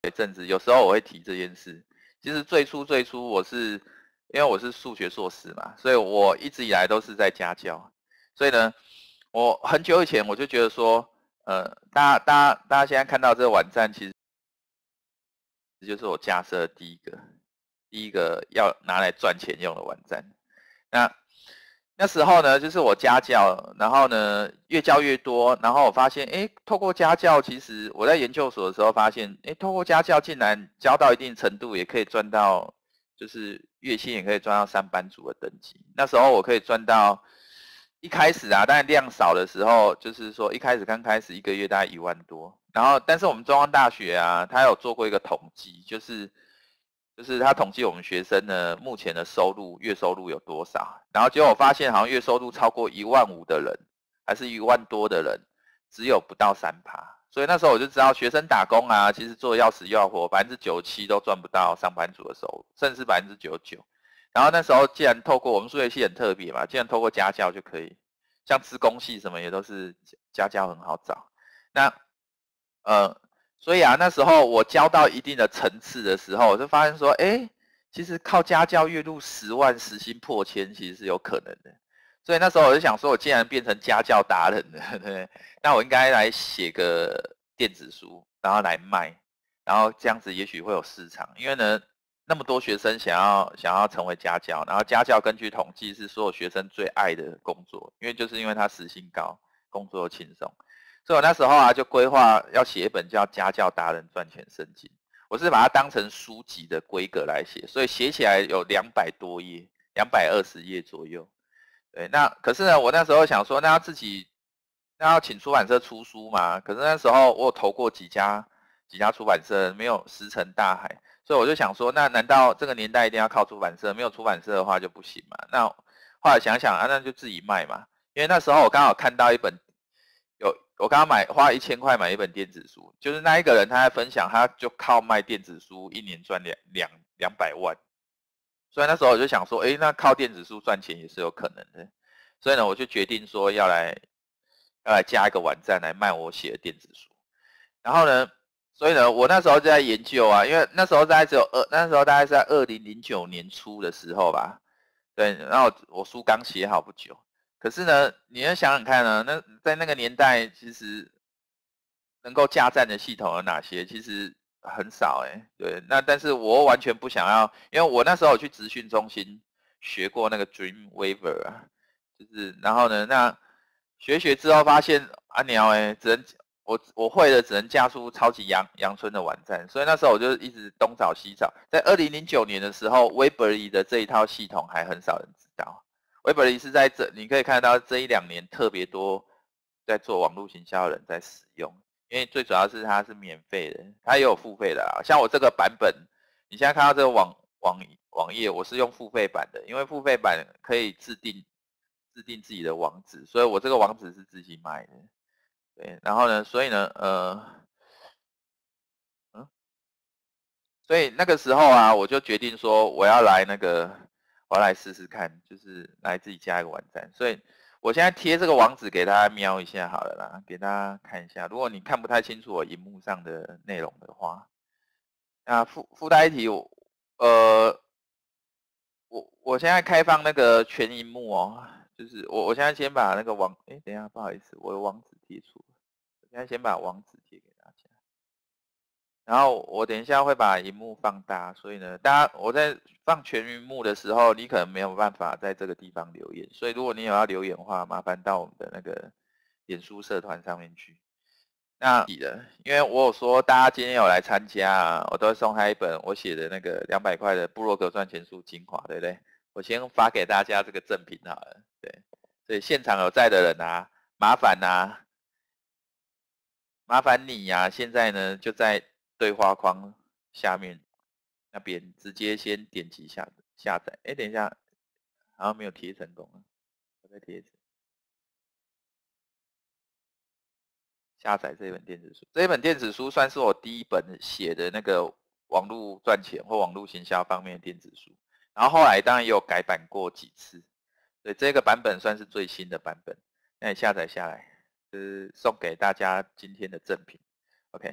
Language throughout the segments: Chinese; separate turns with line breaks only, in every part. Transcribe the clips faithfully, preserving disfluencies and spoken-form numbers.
一阵子，有时候我会提这件事。其实最初最初我是因为我是数学硕士嘛，所以我一直以来都是在家教。所以呢，我很久以前我就觉得说，呃，大家大家大家现在看到这个网站，其实就是我架设的第一个第一个要拿来赚钱用的网站。那那时候呢，就是我家教，然后呢越教越多，然后我发现，哎，透过家教，其实我在研究所的时候发现，哎，透过家教竟然教到一定程度，也可以赚到，就是月薪也可以赚到三班组的等级。那时候我可以赚到，一开始啊，当然量少的时候，就是说一开始刚开始一个月大概一万多，然后但是我们中央大学啊，他有做过一个统计，就是。就是他统计我们学生呢目前的收入月收入有多少，然后结果我发现好像月收入超过一万五的人，还是一万多的人，只有不到三趴。所以那时候我就知道学生打工啊，其实做要死要活，百分之九十七都赚不到上班族的收入，甚至百分之九十九。然后那时候既然透过我们数学系很特别嘛，既然透过家教就可以，像资工系什么也都是家教很好找。那呃。所以啊，那时候我教到一定的层次的时候，我就发现说，哎，其实靠家教月入十万、时薪破千，其实是有可能的。所以那时候我就想说，我既然变成家教达人了，对，那我应该来写个电子书，然后来卖，然后这样子也许会有市场。因为呢，那么多学生想要想要成为家教，然后家教根据统计是所有学生最爱的工作，因为就是因为他时薪高，工作又轻松。所以我那时候啊，就规划要写一本叫《家教达人赚钱圣经》，我是把它当成书籍的规格来写，所以写起来有两百多页，两百二十页左右。对，那可是呢，我那时候想说，那要自己，那要请出版社出书嘛？可是那时候我有投过几家几家出版社，没有石沉大海，所以我就想说，那难道这个年代一定要靠出版社？没有出版社的话就不行嘛？那后来想想啊，那就自己卖嘛。因为那时候我刚好看到一本。有，我刚刚买花一千块买一本电子书，就是那一个人他在分享，他就靠卖电子书一年赚两两两百万，所以那时候我就想说，哎，那靠电子书赚钱也是有可能的，所以呢，我就决定说要来要来加一个网站来卖我写的电子书，然后呢，所以呢，我那时候就在研究啊，因为那时候大概只有二，那时候大概是在二零零九年初的时候吧，对，然后我书刚写好不久。可是呢，你要想想看呢，那在那个年代，其实能够架站的系统有哪些？其实很少哎、欸。对，那但是我完全不想要，因为我那时候有去职训中心学过那个 Dreamweaver 啊，就是然后呢，那学学之后发现啊鸟哎、欸，只能我我会的只能架出超级阳阳春的网站，所以那时候我就一直东找西找。在二零零九年的时候 ，Weberly 的这一套系统还很少人知道。Weberly 是在这，你可以看到这一两年特别多在做网络行销的人在使用，因为最主要是它是免费的，它也有付费的啦。像我这个版本，你现在看到这个网网网页，我是用付费版的，因为付费版可以制定制定自己的网址，所以我这个网址是自己买的。对，然后呢，所以呢，呃，嗯，所以那个时候啊，我就决定说我要来那个，我要来试试看，就是来自己加一个网站。所以我现在贴这个网址给大家瞄一下好了啦，给大家看一下。如果你看不太清楚我荧幕上的内容的话，那附附带一提，我呃，我我现在开放那个全荧幕哦，就是我我现在先把那个网，哎，等一下，不好意思，我的网址贴错了，我现在先把网址贴给大家。然后我等一下会把荧幕放大，所以呢，大家我在放全荧幕的时候，你可能没有办法在这个地方留言，所以如果你有要留言的话，麻烦到我们的那个脸书社团上面去。那因为我有说大家今天有来参加啊，我都会送他一本我写的那个两百块的部落格赚钱术精华，对不对？我先发给大家这个赠品好了，对，所以现场有在的人啊，麻烦啊，麻烦你呀、啊，现在呢就在对话框下面那边直接先点击下下载。哎，等一下，好像没有贴成功啊，我再贴一次。下载这本电子书，这一本电子书算是我第一本写的那个网络赚钱或网络行销方面的电子书。然后后来当然也有改版过几次，所以这个版本算是最新的版本。那你下载下来，就是送给大家今天的赠品。OK，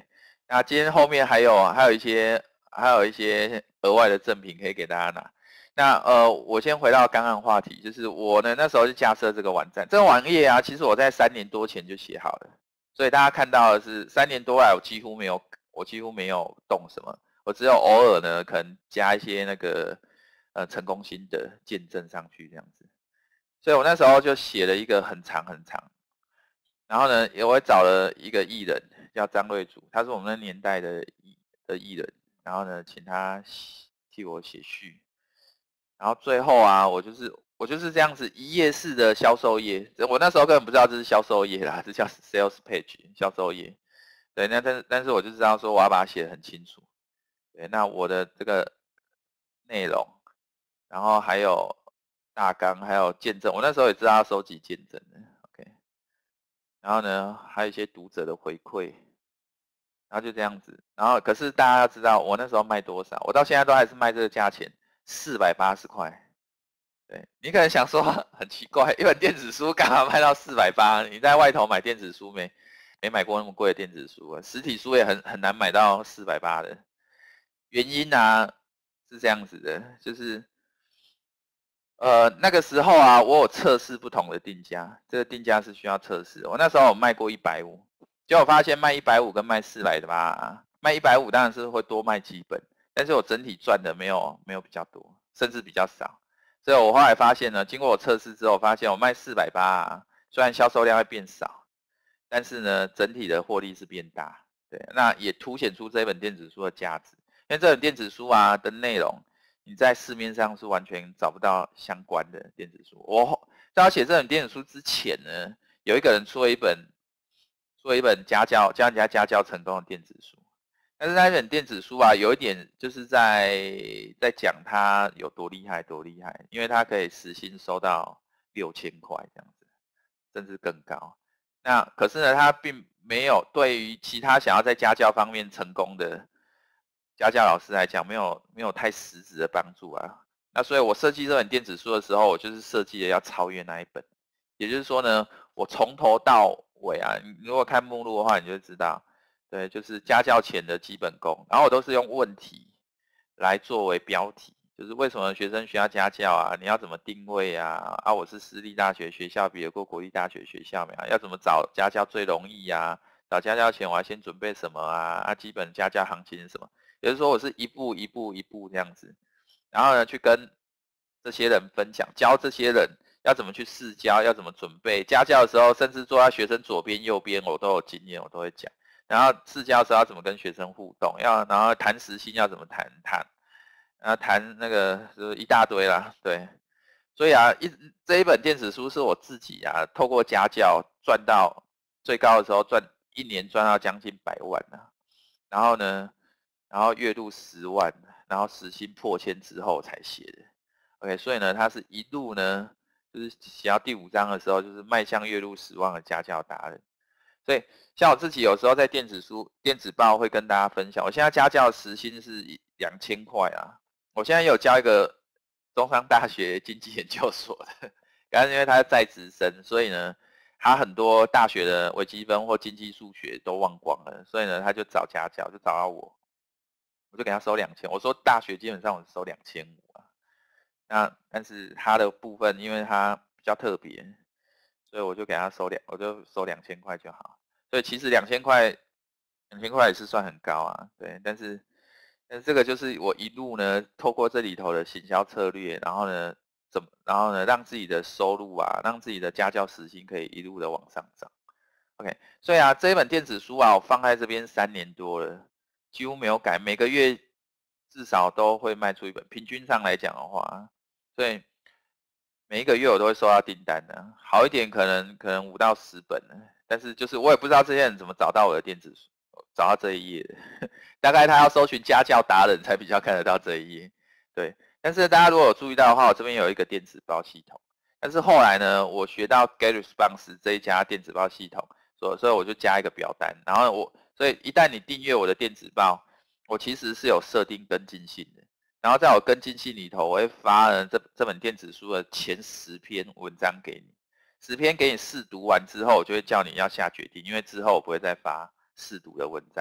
那今天后面还有还有一些还有一些额外的赠品可以给大家拿。那呃，我先回到刚刚的话题，就是我呢那时候就架设这个网站，这个网页啊，其实我在三年多前就写好了，所以大家看到的是三年多来我几乎没有我几乎没有动什么，我只有偶尔呢可能加一些那个呃成功心得见证上去这样子，所以我那时候就写了一个很长很长，然后呢，我也找了一个艺人叫张瑞祖，他是我们那年代的艺的艺人，然后呢，请他替我写序。然后最后啊，我就是我就是这样子一页式的销售页，我那时候根本不知道这是销售页啦，这叫 sales page 销售页。对，那但是但是我就知道说我要把它写得很清楚。对，那我的这个内容，然后还有大纲，还有见证，我那时候也知道要收集见证的。OK，然后呢，还有一些读者的回馈，然后就这样子。然后可是大家要知道，我那时候卖多少，我到现在都还是卖这个价钱，四百八十块。对，你可能想说很奇怪，一本电子书干嘛卖到四百八？你在外头买电子书没没买过那么贵的电子书啊？实体书也很很难买到四百八的。原因啊是这样子的，就是呃那个时候啊，我有测试不同的定价，这个定价是需要测试。我那时候有卖过一百五，结果发现卖一百五跟卖四百八，卖一百五当然是会多卖几本，但是我整体赚的没有没有比较多，甚至比较少。所以我后来发现呢，经过我测试之后，发现我卖四百八啊，虽然销售量会变少，但是呢，整体的获利是变大。对，那也凸显出这本电子书的价值。因为这本电子书啊的内容，你在市面上是完全找不到相关的电子书。我在要写这本电子书之前呢，有一个人出了一本出了一本家教教人家家教成功的电子书。但是那本电子书啊，有一点就是在在讲他有多厉害，多厉害，因为他可以时薪收到六千块这样子，甚至更高。那可是呢，他并没有对于其他想要在家教方面成功的家教老师来讲，没有没有太实质的帮助啊。那所以我设计这本电子书的时候，我就是设计的要超越那一本，也就是说呢，我从头到尾啊，你如果看目录的话，你就知道。对，就是家教前的基本功，然后我都是用问题来作为标题，就是为什么学生需要家教啊？你要怎么定位啊？啊，我是私立大学学校，比得过国立大学学校没有？要怎么找家教最容易啊？找家教前我要先准备什么啊？啊，基本家教行情是什么？也就是说，我是一步一步一步这样子，然后呢，去跟这些人分享，教这些人要怎么去试教，要怎么准备家教的时候，甚至坐在学生左边右边，我都有经验，我都会讲。然后试教的时候要怎么跟学生互动，要然后谈时薪要怎么谈谈，然后谈那个就是一大堆啦，对，所以啊，一这一本电子书是我自己啊，透过家教赚到最高的时候赚一年赚到将近百万啊，然后呢，然后月入十万，然后时薪破千之后才写的 ，OK， 所以呢，它是一路呢，就是写到第五章的时候，就是迈向月入十万的家教达人。所以像我自己有时候在电子书、电子报会跟大家分享，我现在家教时薪是两千块啊。我现在有教一个中山大学经济研究所的，但是因为他是在职生，所以呢，他很多大学的微积分或经济数学都忘光了，所以呢，他就找家教，就找到我，我就给他收两千。我说大学基本上我收两千五啊，那但是他的部分因为他比较特别，所以我就给他收两，我就收两千块就好。所以其实两千块，两千块也是算很高啊，对。但是，但是这个就是我一路呢，透过这里头的行销策略，然后呢，怎么，然后呢，让自己的收入啊，让自己的家教时薪可以一路的往上涨。OK，所以啊，这一本电子书啊，我放在这边三年多了，几乎没有改，每个月至少都会卖出一本，平均上来讲的话，所以每一个月我都会收到订单的，好一点可能可能五到十本呢，但是就是我也不知道这些人怎么找到我的电子书，找到这一页的，大概他要搜寻家教达人才比较看得到这一页，对。但是大家如果有注意到的话，我这边有一个电子报系统，但是后来呢，我学到 GetResponse 这一家电子报系统，所所以我就加一个表单，然后我所以一旦你订阅我的电子报，我其实是有设定跟进性的。然后在我跟进信里头，我会发呢这这本电子书的前十篇文章给你，十篇给你试读完之后，我就会叫你要下决定，因为之后我不会再发试读的文章，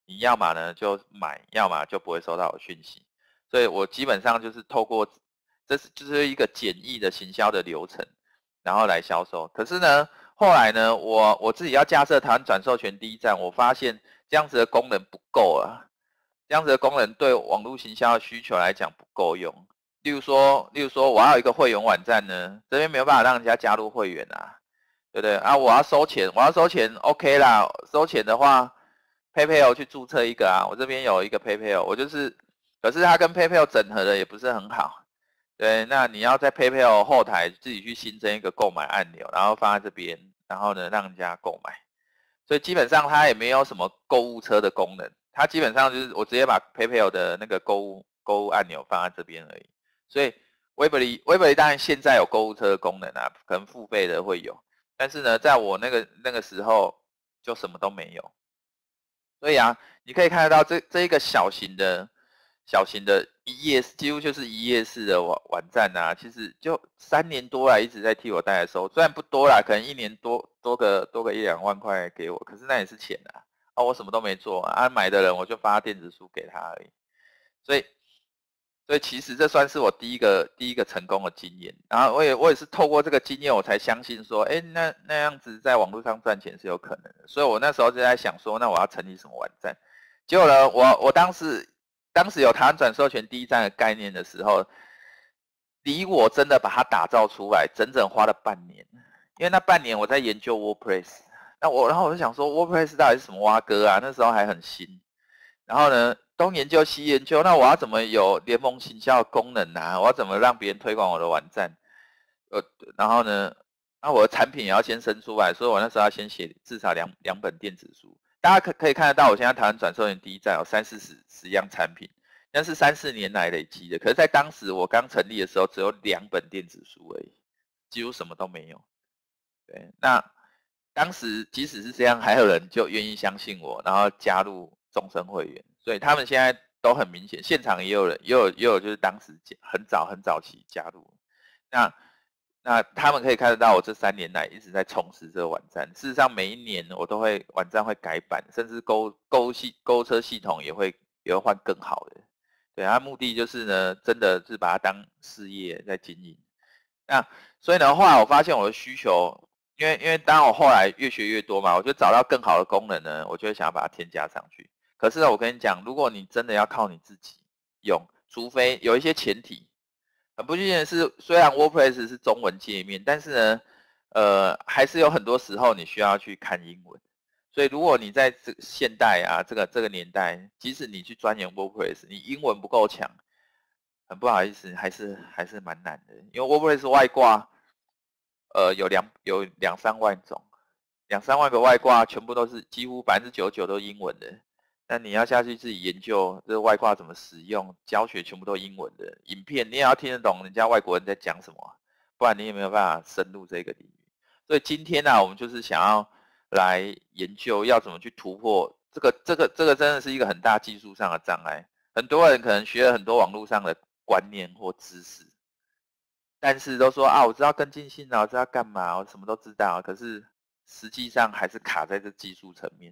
你要么呢就买，要么就不会收到我讯息。所以我基本上就是透过，这是就是一个简易的行销的流程，然后来销售。可是呢，后来呢，我我自己要架设台湾转授权第一站，我发现这样子的功能不够啊，这样子的功能对网络行销的需求来讲不够用。例如说，例如说我要有一个会员网站呢，这边没有办法让人家加入会员啊，对不对啊？我要收钱，我要收钱 ，OK 啦，收钱的话 ，PayPal 去注册一个啊，我这边有一个 PayPal，我就是，可是它跟 PayPal 整合的也不是很好，对，那你要在 PayPal 后台自己去新增一个购买按钮，然后放在这边，然后呢让人家购买，所以基本上它也没有什么购物车的功能，它基本上就是我直接把 PayPal 的那个购物购物按钮放在这边而已，所以 Webly Webly 当然现在有购物车的功能啊，可能付费的会有。但是呢，在我那个那个时候就什么都没有，所以啊，你可以看得到这这一个小型的、小型的一页，几乎就是一页式的网网站啊，其实就三年多来一直在替我带来收，虽然不多啦，可能一年多多个多个一两万块给我，可是那也是钱啊，啊，我什么都没做啊，买的人我就发电子书给他而已，所以。所以其实这算是我第一个第一个成功的经验，然后我也我也是透过这个经验，我才相信说，哎，那那样子在网络上赚钱是有可能的。所以我那时候就在想说，那我要成立什么网站？结果呢，我我当时当时有台湾转授权第一站的概念的时候，离我真的把它打造出来，整整花了半年。因为那半年我在研究 WordPress，那我然后我就想说 WordPress 到底是什么蛙哥啊？那时候还很新。然后呢，东研究西研究，那我要怎么有联盟行销的功能啊？我要怎么让别人推广我的网站？呃，然后呢，那我的产品也要先生出来，所以我那时候要先写至少两两本电子书。大家可可以看得到，我现在台湾转售员第一站有三四十十样产品，那是三四年来累积的。可是，在当时我刚成立的时候，只有两本电子书而已，几乎什么都没有。对，那当时即使是这样，还有人就愿意相信我，然后加入终身会员，所以他们现在都很明显，现场也有人，也有也有就是当时很早很早期加入，那那他们可以看得到我这三年来一直在充实这个网站。事实上，每一年我都会网站会改版，甚至购购物系购物车系统也会也会换更好的。对，它目的就是呢，真的是把它当事业在经营。那所以呢，后来我发现我的需求，因为因为当我后来越学越多嘛，我就找到更好的功能呢，我就会想要把它添加上去。可是呢，我跟你讲，如果你真的要靠你自己用，除非有一些前提，很不幸的是，虽然 WordPress 是中文界面，但是呢，呃，还是有很多时候你需要去看英文。所以如果你在这现代啊，这个这个年代，即使你去钻研 WordPress，你英文不够强，很不好意思，还是还是蛮难的。因为 WordPress 外挂，呃，有两有两三万种，两三万个外挂，全部都是几乎百分之九十九都是英文的。那你要下去自己研究这个外挂怎么使用，教学全部都英文的，影片你也要听得懂人家外国人在讲什么，不然你也没有办法深入这个领域。所以今天呢、啊，我们就是想要来研究要怎么去突破这个这个这个真的是一个很大技术上的障碍。很多人可能学了很多网络上的观念或知识，但是都说啊，我知道跟进性啊，我知道干嘛，我什么都知道，可是实际上还是卡在这技术层面。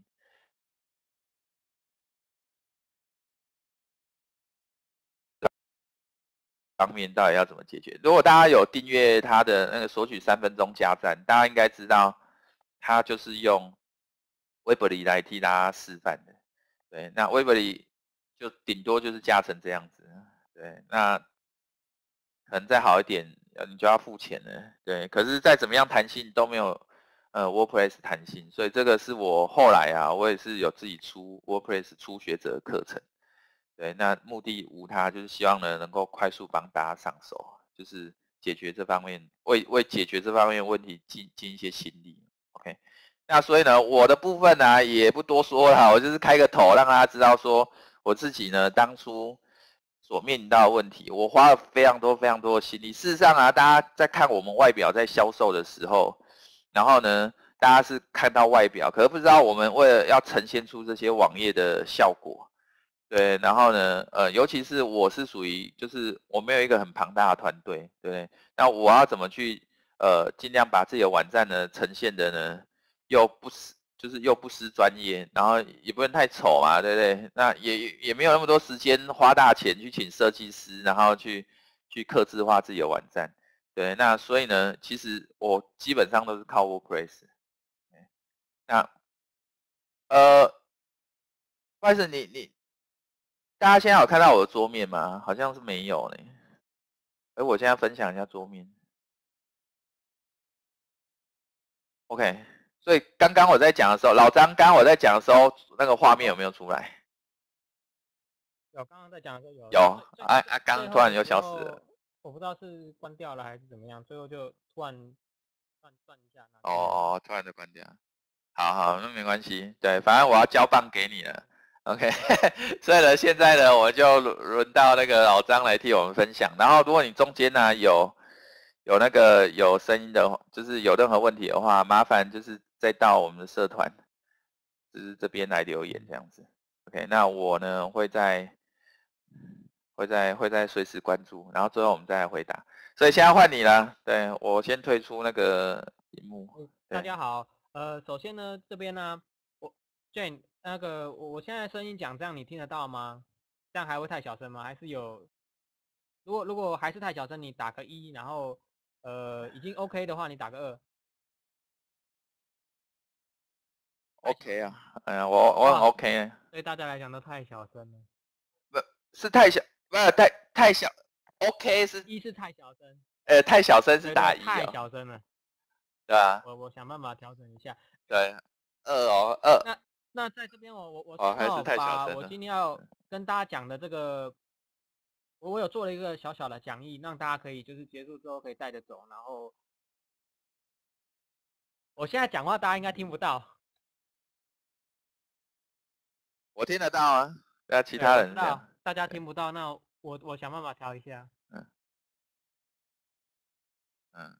方面到底要怎么解决？如果大家有订阅他的那个索取三分钟加赞，大家应该知道，他就是用 Webly 来替大家示范的。对，那 Webly 就顶多就是加成这样子。对，那可能再好一点，你就要付钱了。对，可是再怎么样弹性都没有呃 WordPress 弹性，所以这个是我后来啊，我也是有自己出 WordPress 初学者课程。对，那目的无他，就是希望呢能够快速帮大家上手，就是解决这方面，为为解决这方面问题尽尽一些心力。OK，那所以呢，我的部分呢、啊、也不多说了，我就是开个头，让大家知道说我自己呢当初所面临到的问题，我花了非常多非常多的心力。事实上啊，大家在看我们外表在销售的时候，然后呢，大家是看到外表，可是不知道我们为了要呈现出这些网页的效果。对，然后呢，呃，尤其是我是属于，就是我没有一个很庞大的团队，对不对？那我要怎么去，呃，尽量把自己的网站呢呈现的呢，又不是就是又不失专业，然后也不能太丑嘛，对不对？那也也没有那么多时间花大钱去请设计师，然后去去客制化自己的网站，对。那所以呢，其实我基本上都是靠 WordPress。那呃，不好意思，你你大家现在有看到我的桌面吗？好像是没有呢。哎，我现在分享一下桌面。OK，所以刚刚我在讲的时候，老张刚刚我在讲的时候，那个画面有没有出来？
有，刚刚在讲的时候有。
有，啊啊，刚刚突然就消失了。
我不知道是关掉了还是怎么样，最后就突然断断一下。
哦哦，突然就关掉。好好，那没关系。对，反正我要交棒给你了。OK， 所以呢，现在呢，我就轮到那个老张来替我们分享。然后，如果你中间呢有有那个有声音的，就是有任何问题的话，麻烦就是再到我们的社团，就是这边来留言这样子。OK，那我呢会在会在会在随时关注，然后最后我们再来回答。所以现在换你了，对，我先退出那个荧幕。
大家好，呃，首先呢，这边呢，我 Jane 那个我我现在声音讲这样你听得到吗？这样还会太小声吗？还是有？如果如果还是太小声，你打个一，然后呃已经 OK 的话，你打个二。
OK 啊，哎呀，我我很 OK。
对大家来讲都太小声了。
不是太小，不是太太小 ，OK 是
一是太小声，
呃太小声是打一、哦、
太小声了，
对啊，
我我想办法调整一下。
对，二哦二。
那那在这边我我我
哦还是太小声了。
我今天要跟大家讲的这个，我我有做了一个小小的讲义，让大家可以就是结束之后可以带着走，然后我现在讲话大家应该听不到。
我听得到啊，那其他人
知道大家听不到，那我我想办法调一下。
嗯嗯。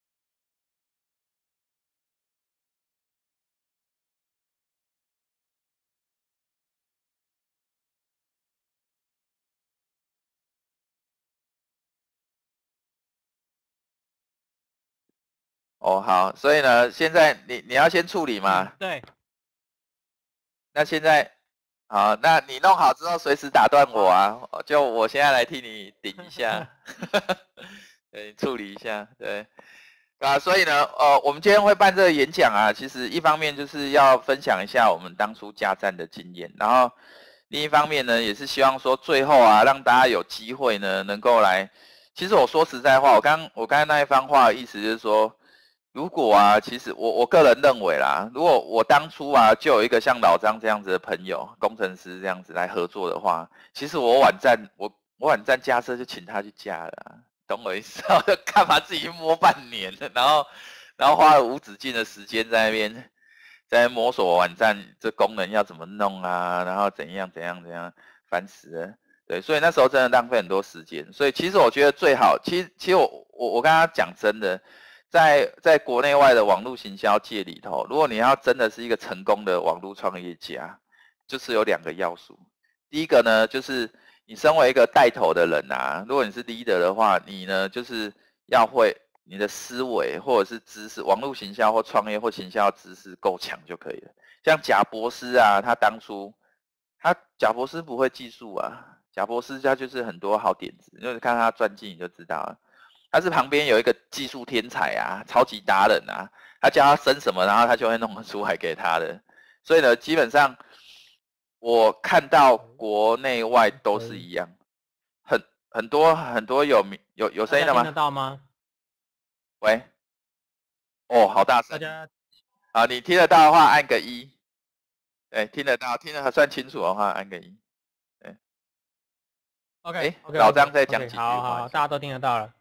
哦好，所以呢，现在你你要先处理嘛、
嗯？对。
那现在好，那你弄好之后随时打断我啊，就我现在来替你顶一下，对，处理一下，对。啊，所以呢，呃，我们今天会办这个演讲啊，其实一方面就是要分享一下我们当初架站的经验，然后另一方面呢，也是希望说最后啊，让大家有机会呢，能够来。其实我说实在话，我刚我刚才那一番话的意思就是说，如果啊，其实我我个人认为啦，如果我当初啊就有一个像老张这样子的朋友，工程师这样子来合作的话，其实我网站我我网站架设就请他去架了、啊。懂我意思？就干嘛自己摸半年，然后然后花了无止境的时间在那边在摸索网站这功能要怎么弄啊，然后怎样怎样怎样，烦死了。对，所以那时候真的浪费很多时间。所以其实我觉得最好，其实其实我我我跟他讲真的，在在国内外的网络行销界里头，如果你要真的是一个成功的网络创业家，就是有两个要素。第一个呢，就是你身为一个带头的人啊，如果你是 leader 的话，你呢就是要会你的思维或者是知识，网络行销或创业或行销知识够强就可以了。像贾博士啊，他当初他贾博士不会技术啊，贾博士他就是很多好点子，就是看他传记你就知道了。他是旁边有一个技术天才啊，超级达人啊，他叫他生什么，然后他就会弄得出来给他的。所以呢，基本上我看到国内外都是一样，很很多很多有名有有声音的吗？
听得到吗？
喂，哦，好大声！
大家
啊，你听得到的话按个一，对，听得到，听得还算清楚的话按个一，对。
OK，
哎，老张在讲几句话。
好好，大家都听得到了。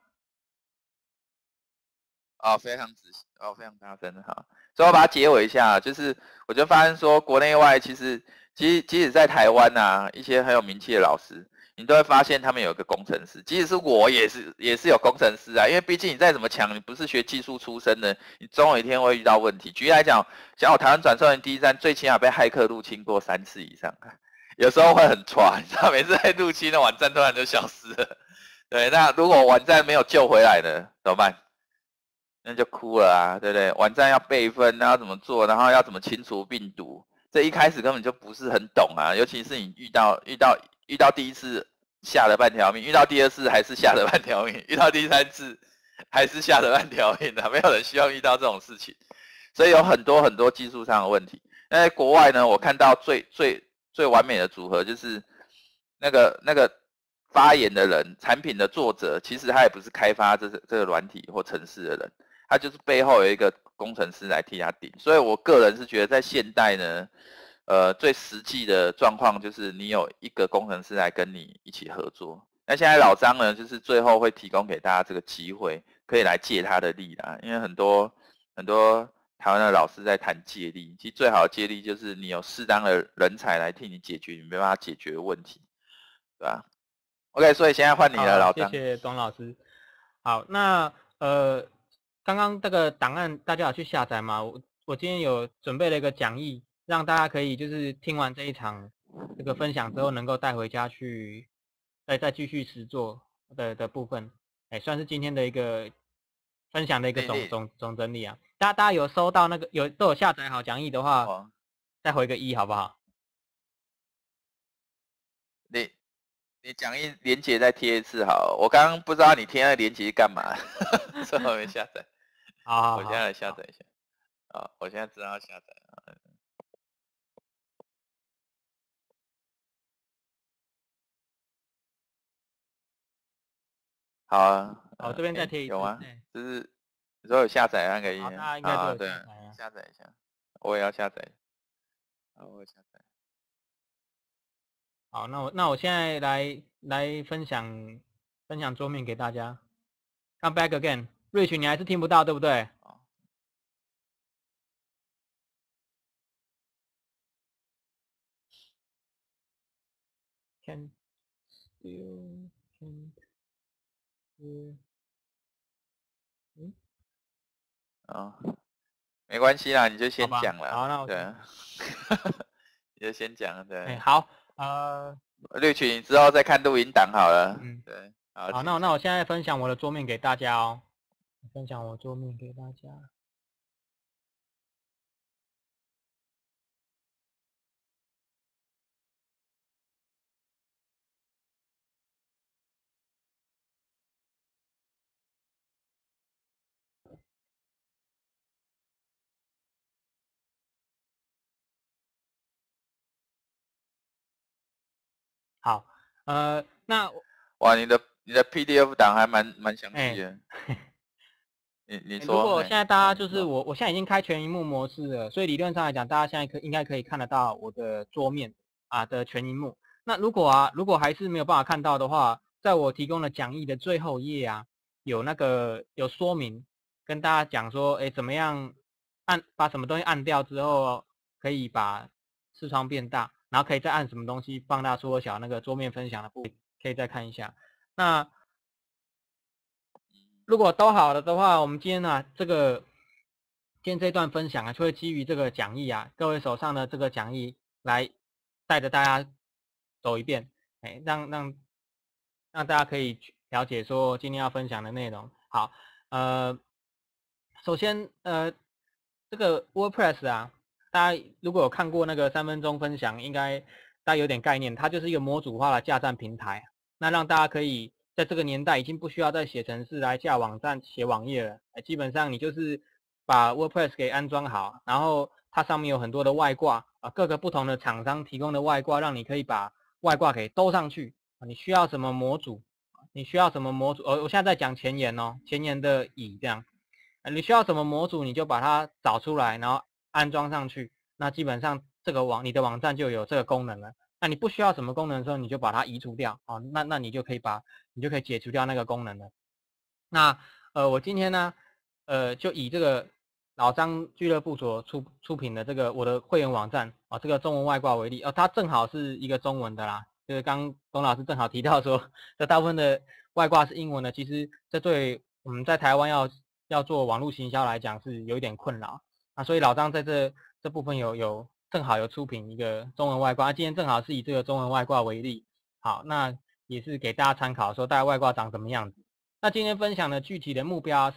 哦，非常仔细，哦，非常大声，好，所以我把它结尾一下，就是我就发现说，国内外其实，其实即使在台湾啊，一些很有名气的老师，你都会发现他们有一个工程师，即使是我也是也是有工程师啊，因为毕竟你再怎么强，你不是学技术出身的，你总有一天会遇到问题。举例来讲，像我台湾转送人第一站，最起码被骇客入侵过三次以上，有时候会很抓，你知道，每次在入侵的网站突然就消失了。对，那如果网站没有救回来呢，怎么办？ 那就哭了啊，对不对？网站要备份，然后怎么做，然后要怎么清除病毒，这一开始根本就不是很懂啊，尤其是你遇到遇到遇到第一次吓了半条命，遇到第二次还是吓了半条命，遇到第三次还是吓了半条命啊，没有人希望遇到这种事情，所以有很多很多技术上的问题。那在国外呢，我看到最最最完美的组合就是那个那个发言的人，产品的作者，其实他也不是开发这这个软体或程式的人，他就是背后有一个工程师来替他顶。所以我个人是觉得，在现代呢，呃，最实际的状况就是你有一个工程师来跟你一起合作。那现在老张呢，就是最后会提供给大家这个机会，可以来借他的力啦，因为很多很多台湾的老师在谈借力，其实最好的借力就是你有适当的人才来替你解决你没办法解决的问题，对吧？OK，所以现在换你了，老张。
谢谢董老师。好，那呃，刚刚这个档案大家有去下载吗？我我今天有准备了一个讲义，让大家可以就是听完这一场这个分享之后，能够带回家去，再再继续实做的的部分，哎，算是今天的一个分享的一个总总总整理啊。大家大家有收到那个有都有下载好讲义的话，哦、再回个一好不好？
你。你讲义连结再贴一次好，我刚刚不知道你贴那个连结干嘛，所以我没下载。
好，
我现在来下载一下。好，我现在知道要下载。好啊，
好，这边再贴一次。
有啊，就是你说有下载那个音，
大家应该都有下载啊。
下载一下，我也要下载。好，我下载。
好，那我那我现在来来分享分享桌面给大家。Come back again，Rich， 你还是听不到对不对？Can still can hear， 嗯，
哦，没关系啦，你就先讲了。
好，那我
对，你就先讲，对。
哎，好，呃，
绿群，你之后再看录音档好了。嗯，对。好，
好，那那我现在分享我的桌面给大家哦，分享我桌面给大家。好，呃，那
哇，你的你的 P D F 档还蛮蛮详细的。
欸、
你你说，
如果现在大家就是我，我现在已经开全萤幕模式了，所以理论上来讲，大家现在可应该可以看得到我的桌面啊的全萤幕。那如果啊，如果还是没有办法看到的话，在我提供的讲义的最后一页啊，有那个有说明，跟大家讲说，哎，怎么样按把什么东西按掉之后，可以把视窗变大，然后可以再按什么东西放大缩小那个桌面分享的部分，可以再看一下。那如果都好了的话，我们今天呢、啊，这个今天这段分享啊，就会基于这个讲义啊，各位手上的这个讲义来带着大家走一遍，哎，让让让大家可以了解说今天要分享的内容。好，呃，首先呃，这个 WordPress 啊，大家如果有看过那个三分钟分享，应该大家有点概念，它就是一个模组化的架站平台，那让大家可以在这个年代已经不需要再写程式来架网站、写网页了。基本上你就是把 WordPress 给安装好，然后它上面有很多的外挂啊，各个不同的厂商提供的外挂，让你可以把外挂给兜上去。你需要什么模组？你需要什么模组？呃，我现在在讲前言哦，前言的乙这样。你需要什么模组，你就把它找出来，然后安装上去。那基本上这个网你的网站就有这个功能了。那你不需要什么功能的时候，你就把它移除掉啊。那那你就可以把你就可以解除掉那个功能了。那呃，我今天呢，呃，就以这个老张俱乐部所出出品的这个我的会员网站啊，这个中文外挂为例，哦，它正好是一个中文的啦。就是刚董老师正好提到说，这大部分的外挂是英文的，其实这对我们在台湾要要做网络行销来讲是有一点困扰啊。所以老张在这这部分有有正好有出品一个中文外挂，今天正好是以这个中文外挂为例，好，那也是给大家参考，说大概外挂长什么样子。那今天分享的具体的目标是，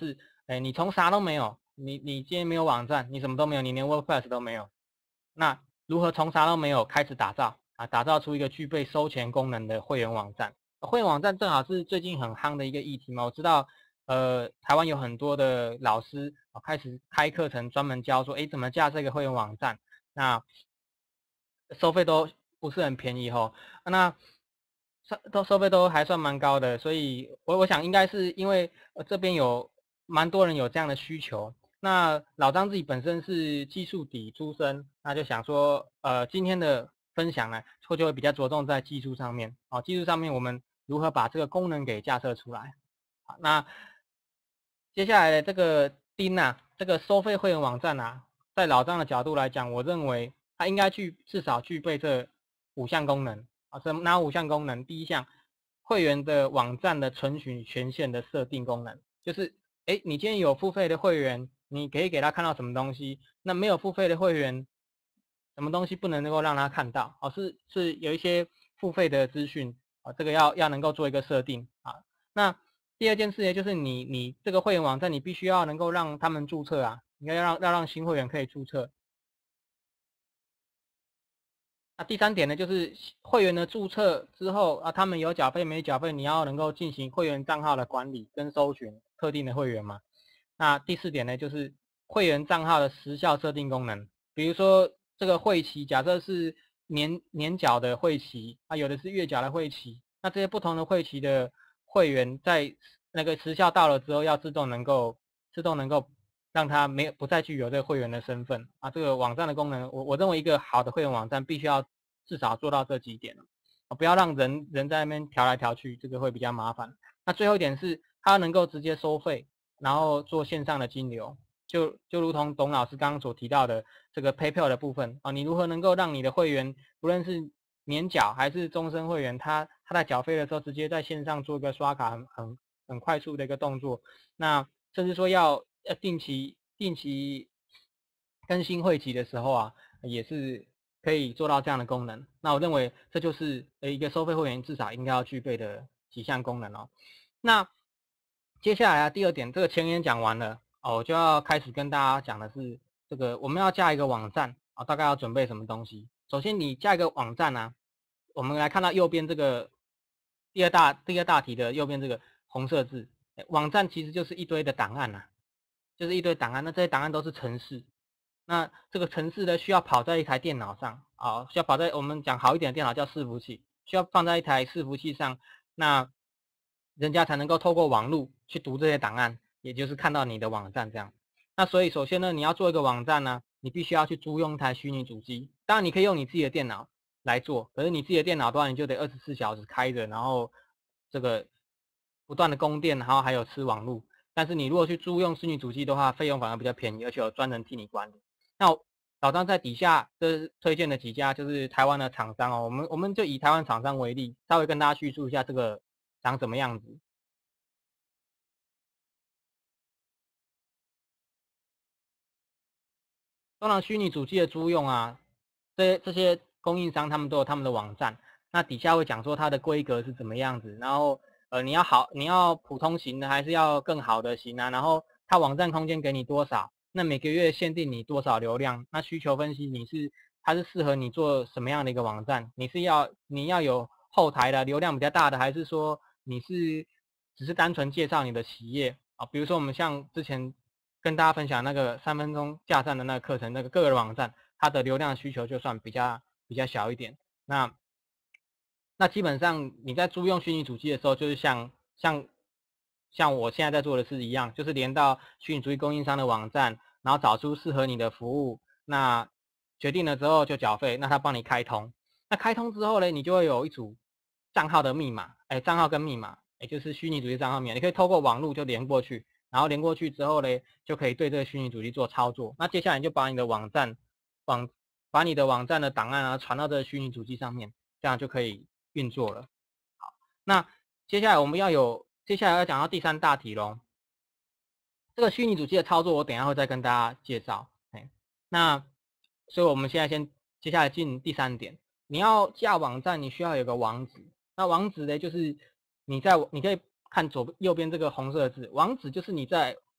哎，你从啥都没有，你你今天没有网站，你什么都没有，你连 WordPress 都没有，那如何从啥都没有开始打造啊？打造出一个具备收钱功能的会员网站？会员网站正好是最近很夯的一个议题嘛。我知道，呃，台湾有很多的老师啊开始开课程，专门教说，哎，怎么架这个会员网站？那收费都不是很便宜吼，那收都收费都还算蛮高的，所以我我想应该是因为呃这边有蛮多人有这样的需求。那老张自己本身是技术底出身，那就想说，呃，今天的分享呢，会就会比较着重在技术上面，哦，技术上面我们如何把这个功能给架设出来。好，那接下来的这个钉啊，这个收费会员网站啊，在老张的角度来讲，我认为它应该具至少具备这五项功能啊。什么哪五项功能？第一项，会员的网站的存取权限的设定功能，就是哎，你今天有付费的会员，你可以给他看到什么东西，那没有付费的会员，什么东西不能够让他看到？哦，是是有一些付费的资讯啊，这个要要能够做一个设定啊。那第二件事呢，就是你你这个会员网站，你必须要能够让他们注册啊，应该要让要让新会员可以注册。那第三点呢，就是会员的注册之后啊，他们有缴费没缴费，你要能够进行会员账号的管理跟搜寻特定的会员嘛。那第四点呢，就是会员账号的时效设定功能，比如说这个会期，假设是年年缴的会期啊，有的是月缴的会期，那这些不同的会期的会员在那个时效到了之后，要自动能够自动能够让他没有不再具有这个会员的身份啊。这个网站的功能，我我认为一个好的会员网站必须要至少做到这几点啊，不要让人人在那边调来调去，这个会比较麻烦。那最后一点是，它能够直接收费，然后做线上的金流，就就如同董老师刚刚所提到的这个 PayPal 的部分啊，你如何能够让你的会员，不论是年缴还是终身会员，他他在缴费的时候直接在线上做一个刷卡很很很快速的一个动作，那甚至说要要定期定期更新会籍的时候啊，也是可以做到这样的功能。那我认为这就是呃一个收费会员至少应该要具备的几项功能哦。那接下来啊，第二点，这个前言讲完了哦，我就要开始跟大家讲的是这个我们要架一个网站啊，大概要准备什么东西。首先你架一个网站啊，我们来看到右边这个第二大第二大题的右边这个红色字，网站其实就是一堆的档案呐、啊，就是一堆档案，那这些档案都是程式。那这个程式呢，需要跑在一台电脑上啊，需要跑在我们讲好一点的电脑叫伺服器，需要放在一台伺服器上，那人家才能够透过网络去读这些档案，也就是看到你的网站这样。那所以首先呢，你要做一个网站呢，你必须要去租用一台虚拟主机，当然你可以用你自己的电脑来做，可是你自己的电脑的话，你就得二十四小时开着，然后这个不断的供电，然后还有吃网络。但是你如果去租用虚拟主机的话，费用反而比较便宜，而且有专人替你管理。那老张在底下这推荐的几家就是台湾的厂商哦，我们我们就以台湾厂商为例，稍微跟大家叙述一下这个长什么样子。通常虚拟主机的租用啊，这些这些供应商他们都有他们的网站，那底下会讲说它的规格是怎么样子，然后呃你要好你要普通型的还是要更好的型啊，然后它网站空间给你多少，那每个月限定你多少流量，那需求分析你是它是适合你做什么样的一个网站，你是要你要有后台的流量比较大的，还是说你是只是单纯介绍你的企业啊？比如说我们像之前跟大家分享那个三分钟架站的那个课程，那个个人网站，它的流量需求就算比较比较小一点。那那基本上你在租用虚拟主机的时候，就是像像像我现在在做的是一样，就是连到虚拟主机供应商的网站，然后找出适合你的服务，那决定了之后就缴费，那他帮你开通。那开通之后呢，你就会有一组账号的密码，哎，账号跟密码，也就是虚拟主机账号密码，你可以透过网络就连过去。然后连过去之后呢，就可以对这个虚拟主机做操作。那接下来你就把你的网站网把你的网站的档案啊传到这个虚拟主机上面，这样就可以运作了。好，那接下来我们要有接下来要讲到第三大题咯。这个虚拟主机的操作，我等一下会再跟大家介绍。哎，那所以我们现在先接下来进第三点，你要架网站，你需要有个网址。那网址呢，就是你在你可以看左右边这个红色的字，网址就是你在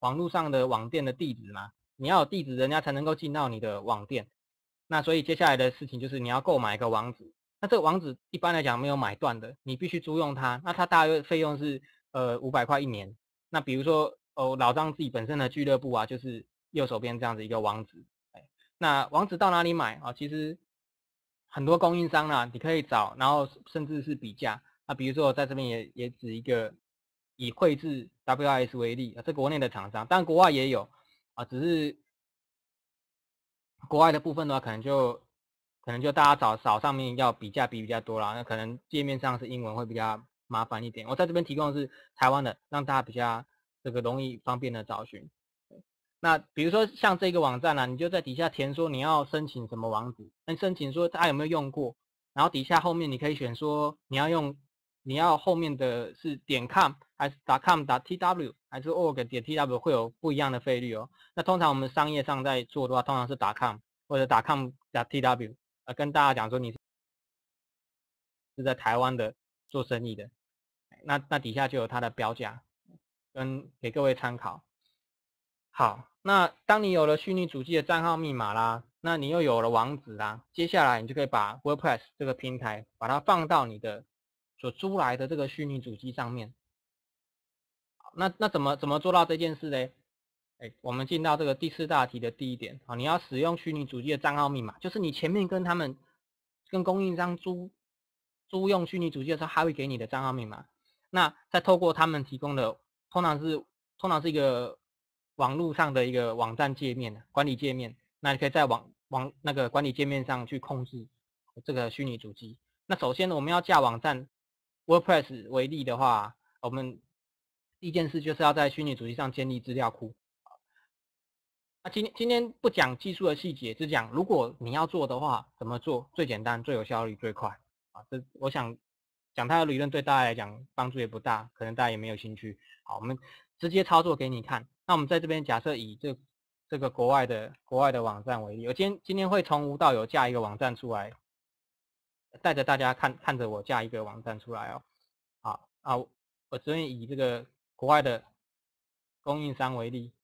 网络上的网店的地址嘛，你要有地址，人家才能够进到你的网店。那所以接下来的事情就是你要购买一个网址，那这个网址一般来讲没有买断的，你必须租用它。那它大约费用是呃五百块一年。那比如说哦，老张自己本身的俱乐部啊，就是右手边这样子一个网址。那网址到哪里买啊？其实很多供应商啦、啊，你可以找，然后甚至是比价。那比如说我在这边也也指一个以绘制 W I S 为例啊，这国内的厂商，当然国外也有啊，只是国外的部分的话，可能就可能就大家找找上面要比价比比较多啦，那可能界面上是英文会比较麻烦一点。我在这边提供的是台湾的，让大家比较这个容易方便的找寻。那比如说像这个网站呢、啊，你就在底下填说你要申请什么网址，那申请说他有没有用过，然后底下后面你可以选说你要用，你要后面的是点 com 还是 .com .tw 还是 org 点 tw 会有不一样的费率哦。那通常我们商业上在做的话，通常是 .com 或者 .com .tw， 呃，跟大家讲说你是在台湾的做生意的，那那底下就有它的标价，跟给各位参考。好，那当你有了虚拟主机的账号密码啦，那你又有了网址啦，接下来你就可以把 WordPress 这个平台把它放到你的所租来的这个虚拟主机上面。那那怎么怎么做到这件事呢？哎，我们进到这个第四大题的第一点啊，你要使用虚拟主机的账号密码，就是你前面跟他们跟供应商租租用虚拟主机的时候，他会给你的账号密码。那再透过他们提供的，通常是通常是一个网络上的一个网站界面管理界面，那你可以在网网那个管理界面上去控制这个虚拟主机。那首先呢，我们要架网站 WordPress 为例的话，我们第一件事就是要在虚拟主机上建立资料库。那今天今天不讲技术的细节，只讲如果你要做的话，怎么做最简单、最有效率、最快啊？这我想讲它的理论对大家来讲帮助也不大，可能大家也没有兴趣。好，我们直接操作给你看。那我们在这边假设以这这个国外的国外的网站为例，我今天今天会从无到有架一个网站出来，带着大家看看着我架一个网站出来哦。好啊，我这边以这个国外的供应商为例。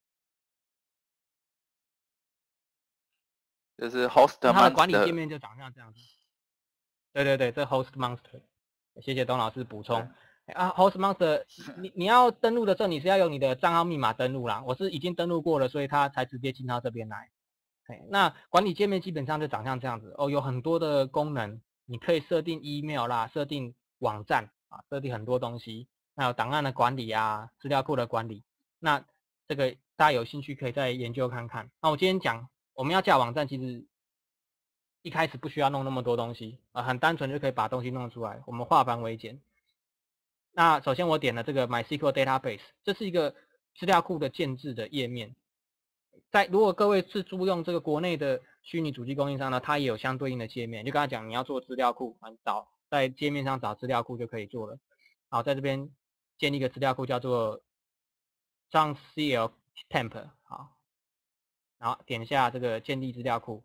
就是 Host Monster，
它的管理界面就长像这样子。对对对，这 Host Monster， 谢谢董老师补充。啊 ，Host Monster， 你你要登录的时候，你是要用你的账号密码登录啦。我是已经登录过了，所以它才直接进到这边来。那管理界面基本上就长像这样子哦，有很多的功能，你可以设定 email 啦，设定网站啊，设定很多东西。那有档案的管理啊，资料库的管理。那这个大家有兴趣可以再研究看看。那我今天讲。我们要架网站，其实一开始不需要弄那么多东西啊，很单纯就可以把东西弄出来。我们化繁为简。那首先我点了这个 MySQL Database， 这是一个资料库的建制的页面。在如果各位是租用这个国内的虚拟主机供应商呢，它也有相对应的界面。就刚才讲，你要做资料库，找在界面上找资料库就可以做了。好，在这边建立一个资料库叫做 JSON-C L Temp， 好。然后点下这个建立资料库，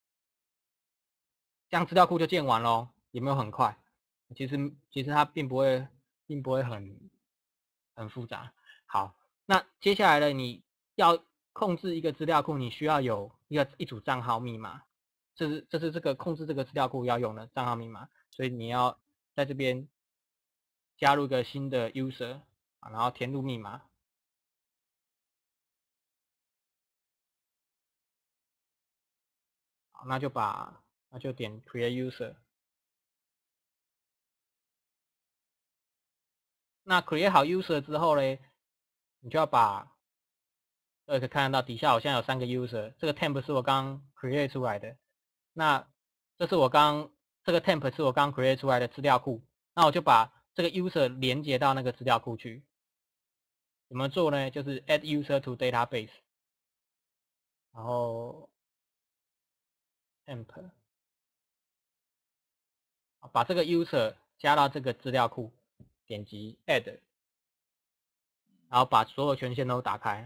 这样资料库就建完咯，有没有很快？其实其实它并不会并不会很很复杂。好，那接下来呢，你要控制一个资料库，你需要有一个一组账号密码，这是这是这个控制这个资料库要用的账号密码，所以你要在这边加入一个新的 user， 然后填入密码。好，那就把那就点 create user。那 create 好 user 之后呢，你就要把，呃，可以看得到底下我现在有三个 user， 这个 temp 是我刚 create 出来的，那这是我刚这个 temp 是我刚 create 出来的资料库，那我就把这个 user 连接到那个资料库去。怎么做呢？就是 add user to database， 然后 temp， 把这个 user 加到这个资料库，点击 add。然后把所有权限都打开，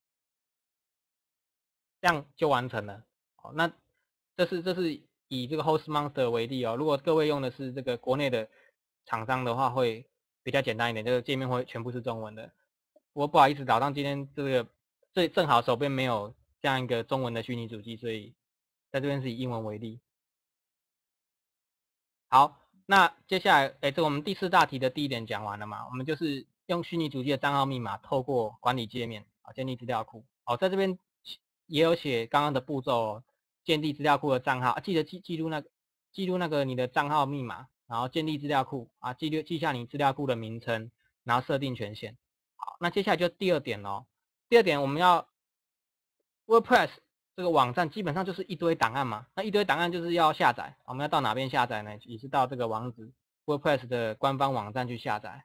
这样就完成了。好，那这是这是以这个 Host Monster 为例哦。如果各位用的是这个国内的厂商的话，会比较简单一点，这个界面会全部是中文的。我不好意思，老张今天这个这正好手边没有这样一个中文的虚拟主机，所以在这边是以英文为例。好，那接下来，哎，这我们第四大题的第一点讲完了嘛？我们就是用虚拟主机的账号密码透过管理界面啊建立资料库。好，在这边也有写刚刚的步骤哦，建立资料库的账号，啊、记得记记录那个记录那个你的账号密码，然后建立资料库啊，记录记下你资料库的名称，然后设定权限。好，那接下来就第二点哦。第二点我们要 WordPress 这个网站基本上就是一堆档案嘛，那一堆档案就是要下载，我们要到哪边下载呢？也是到这个网址 WordPress 的官方网站去下载。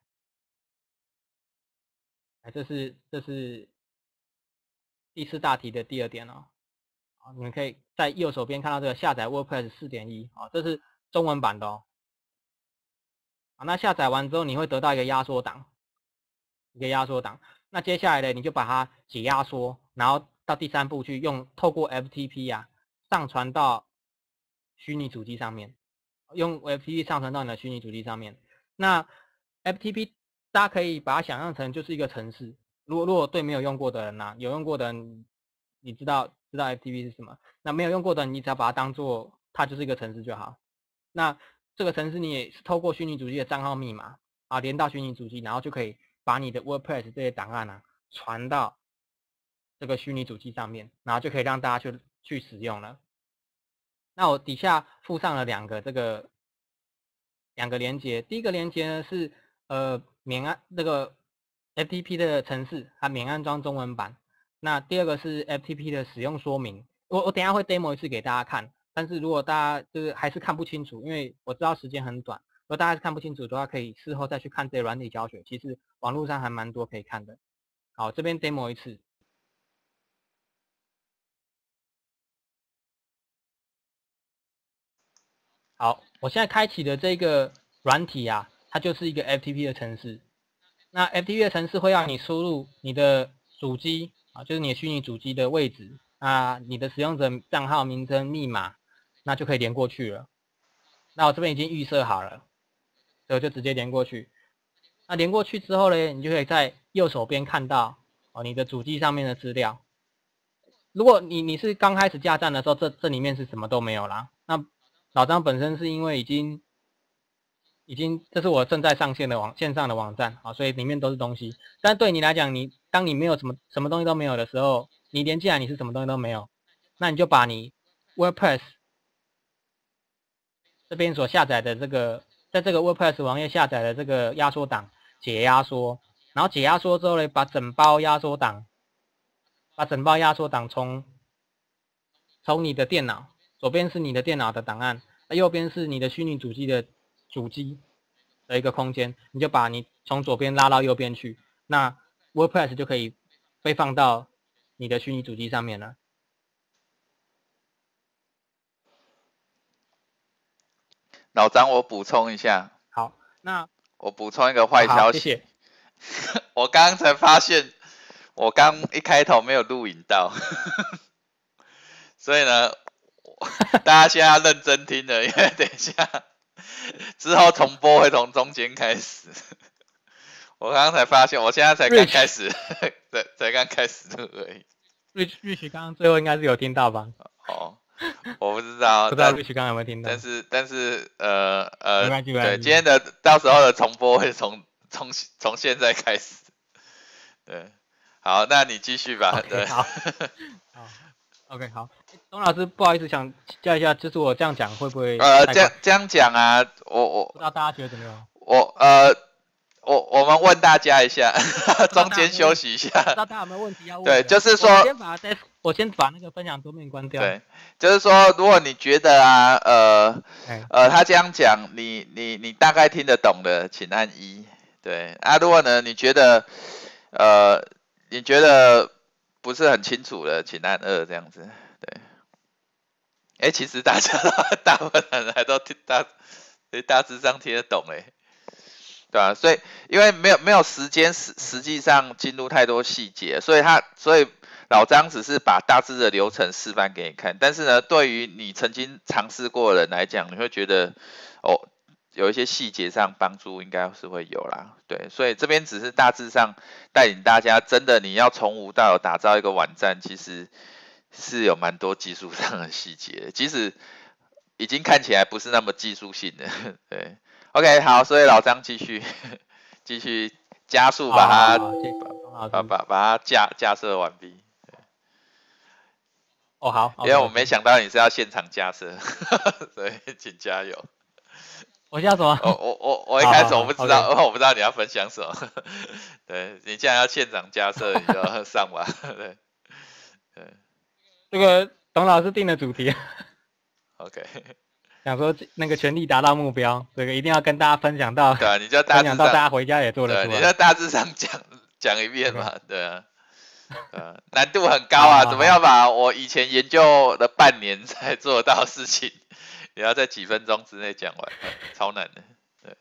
哎，这是这是第四大题的第二点哦。好，你们可以在右手边看到这个下载 WordPress 四点一，啊，这是中文版的哦。好，那下载完之后你会得到一个压缩档，一个压缩档。那接下来呢，你就把它解压缩，然后到第三步去用透过 F T P 啊上传到虚拟主机上面，用 F T P 上传到你的虚拟主机上面。那 F T P 大家可以把它想象成就是一个程式。如果如果对没有用过的人呐、啊，有用过的人你知道知道 F T P 是什么，那没有用过的人你只要把它当做它就是一个程式就好。那这个程式你也是透过虚拟主机的账号密码啊连到虚拟主机，然后就可以把你的 WordPress 这些档案啊传到这个虚拟主机上面，然后就可以让大家去去使用了。那我底下附上了两个这个两个连接，第一个连接呢是呃免安这个 F T P 的程式，它免安装中文版。那第二个是 F T P 的使用说明，我我等一下会 demo 一次给大家看。但是如果大家就是还是看不清楚，因为我知道时间很短，如果大家是看不清楚的话，可以事后再去看这些软体教学，其实网络上还蛮多可以看的。好，这边 demo 一次。好，我现在开启的这个软体啊，它就是一个 F T P 的程式。那 F T P 的程式会让你输入你的主机啊，就是你的虚拟主机的位置啊，你的使用者账号名称、密码，那就可以连过去了。那我这边已经预设好了，所以我就直接连过去。那连过去之后呢，你就可以在右手边看到哦你的主机上面的资料。如果你你是刚开始架站的时候，这这里面是什么都没有啦。那老张本身是因为已经已经这是我正在上线的网线上的网站啊，所以里面都是东西。但对你来讲，你当你没有什么什么东西都没有的时候，你连进来你是什么东西都没有，那你就把你 WordPress 这边所下载的这个，在这个 WordPress 网页下载的这个压缩档解压缩，然后解压缩之后呢，把整包压缩档，把整包压缩档从从你的电脑，左边是你的电脑的档案，右边是你的虚拟主机的主机的一个空间，你就把你从左边拉到右边去，那 WordPress 就可以被放到你的虚拟主机上面了。
老张，我补充一下。
好，那
我补充一个坏消息。
谢谢。
我刚刚才发现，我刚一开头没有录影到，所以呢，大家现在要认真听了，因为等一下之后重播会从中间开始。我刚刚才发现，我现在才刚开始，才才刚开始录而已。
Rich Rich 刚刚最后应该是有听到吧？
哦，我不知道，
不知道 Rich 刚刚有没有听到？
但是但是呃呃，
没关系，
对，今天的到时候的重播会从从从现在开始。对，好，那你继续吧。
okay,
对，
好，好 ，OK， 好。董老师，不好意思，想教一下，就是我这样讲会不会？
呃，这样这样讲啊，我我
不知道大家觉得怎么样？
我呃。我我们问大家一下，中间休息一下。
不知道大家有没有问题要问？
对，就是说，
我先把我先把那个分享桌面关掉。
对，就是说，如果你觉得啊，呃，呃，他这样讲，你你你大概听得懂的，请按一。对啊，如果呢，你觉得，呃，你觉得不是很清楚的，请按二这样子。对，哎，其实大家大部分人还都听大，大致上听得懂哎。对啊，所以因为没有没有时间实实际上进入太多细节，所以他所以老张只是把大致的流程示范给你看。但是呢，对于你曾经尝试过的人来讲，你会觉得哦， 有一些细节上帮助应该是会有啦，对，所以这边只是大致上带领大家，真的你要从无到有打造一个网站，其实是有蛮多技术上的细节，即使已经看起来不是那么技术性的，对 ，OK， 好，所以老张继续继续加速把它把把把它架架设完毕。
哦好，
因为我没想到你是要现场架设，所以请加油。
我叫什么？
我我我我一开始我不知道，我不知道你要分享什么。对你既然要现场架设，你就要上吧。对对，
这个董老师定的主题。
OK。
想说那个全力达到目标，这个一定要跟大家分享到。
对啊，你就大致上
分享到大家回家也做得出来。
你就大致上讲讲一遍嘛，对啊。呃，难度很高啊，怎么样把我以前研究了半年才做到的事情，也要在几分钟之内讲完，超难的。对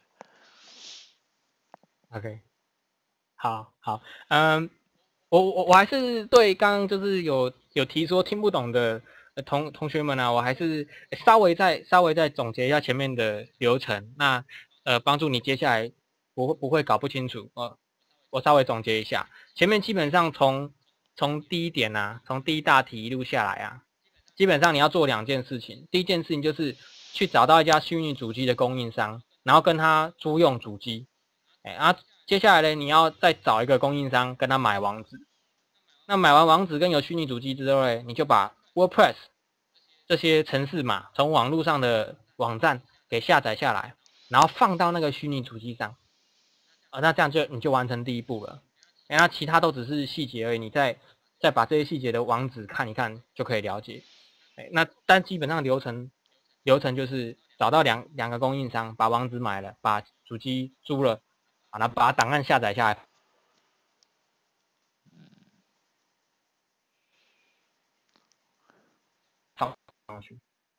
，OK， 好好，嗯，我我我还是对刚刚就是有有提说听不懂的同同学们啊，我还是稍微再稍微再总结一下前面的流程，那呃帮助你接下来不会不会搞不清楚呃，我稍微总结一下，前面基本上从从第一点啊，从第一大题一路下来啊，基本上你要做两件事情。第一件事情就是去找到一家虚拟主机的供应商，然后跟他租用主机。哎，然后接下来呢，你要再找一个供应商跟他买网址。那买完网址跟有虚拟主机之后呢，你就把 WordPress 这些程式码从网络上的网站给下载下来，然后放到那个虚拟主机上。啊，那这样就你就完成第一步了。那其他都只是细节而已，你再再把这些细节的网址看一看就可以了解。那但基本上流程流程就是找到两两个供应商，把网址买了，把主机租了，啊，然后把档案下载下来，放上去，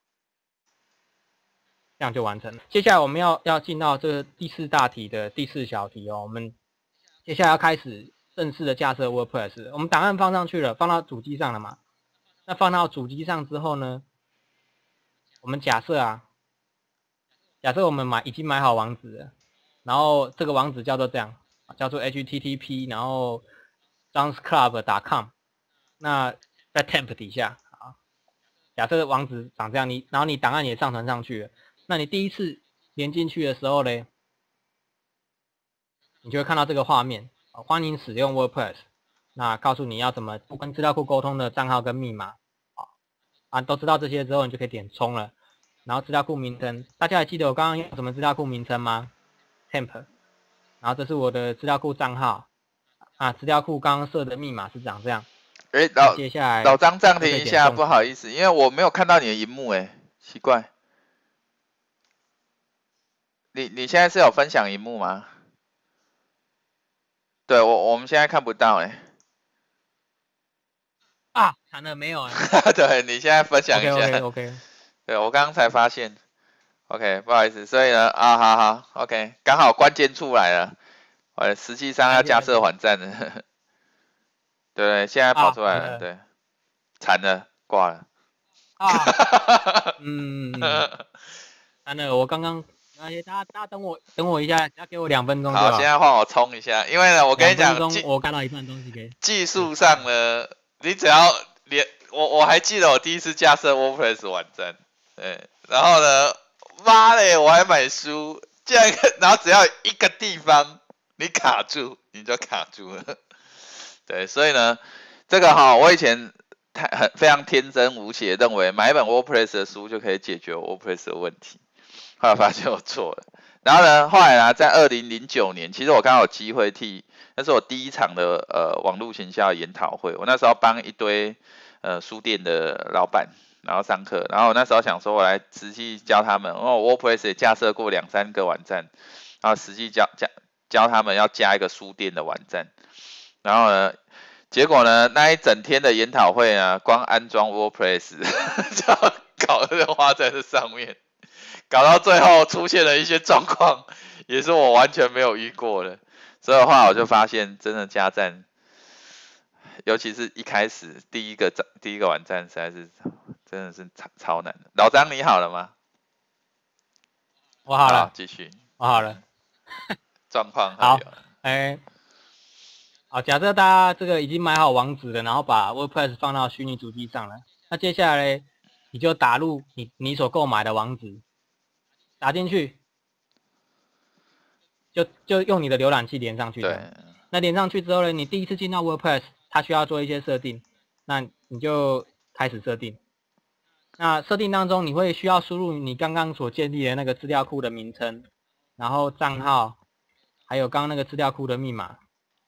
这样就完成了。接下来我们要要进到这个第四大题的第四小题哦，我们接下来要开始正式的架设 WordPress， 我们档案放上去了，放到主机上了嘛？那放到主机上之后呢，我们假设啊，假设我们买已经买好网址了，然后这个网址叫做这样，叫做 H T T P， 然后 johnsclub 点 com， 那在 temp 底下啊，假设网址长这样，你然后你档案也上传上去了，那你第一次连进去的时候呢，你就会看到这个画面，欢迎使用 WordPress。那告诉你要怎么跟资料库沟通的账号跟密码，啊，都知道这些之后，你就可以点冲了。然后资料库名称，大家还记得我刚刚用什么资料库名称吗 ？temp。然后这是我的资料库账号，啊，资料库刚刚设的密码是长这样。
哎，老
接下来
老张暂停一下，不好意思，因为我没有看到你的荧幕，哎，奇怪。你你现在是有分享荧幕吗？对我我们现在看不到，哎。
啊，惨了，没有哎。
对你现在分享一下。
OK OK OK。
对我刚刚才发现。OK， 不好意思，所以呢，啊，好好 ，OK， 刚好关键出来了，呃，实际上要架设网站了。对，现在跑出来了，啊、对，惨了，挂了。
啊，嗯，惨了，我刚刚，而且大家大家等我等我一下，只要给我两分钟就好。
好，现在换我冲一下，因为呢，我跟你讲，
我干到一半东西给。
技术上呢，你只要连我我还记得我第一次架设 WordPress 网站，对，然后呢，妈嘞，我还买书，这样，然后只要一个地方你卡住，你就卡住了。对，所以呢，这个哈，我以前太很非常天真无邪，认为买一本 WordPress 的书就可以解决 WordPress 的问题，后来发现我错了。然后呢，后来呢，在二零零九年，其实我刚好有机会替，那是我第一场的呃网络行销研讨会，我那时候帮一堆呃书店的老板，然后上课，然后我那时候想说，我来实际教他们，哦 WordPress 也架设过两三个网站，然后实际教教教他们要加一个书店的网站。然后呢，结果呢，那一整天的研讨会呢，光安装 WordPress 就搞得花在这上面，搞到最后出现了一些状况，也是我完全没有遇过的。所以的话，我就发现真的加站，尤其是一开始第一个第一个网站，实在是真的是超超难的。老张你好了吗？
我好了，
好，继续。
我好了。
状况
好，哎，好，假设大家这个已经买好网址了，然后把 WordPress 放到虚拟主机上了，那接下来你就打入你你所购买的网址，打进去，就就用你的浏览器连上去。对。那连上去之后呢，你第一次进到 WordPress， 它需要做一些设定，那你就开始设定。那设定当中，你会需要输入你刚刚所建立的那个资料库的名称，然后账号，还有刚刚那个资料库的密码，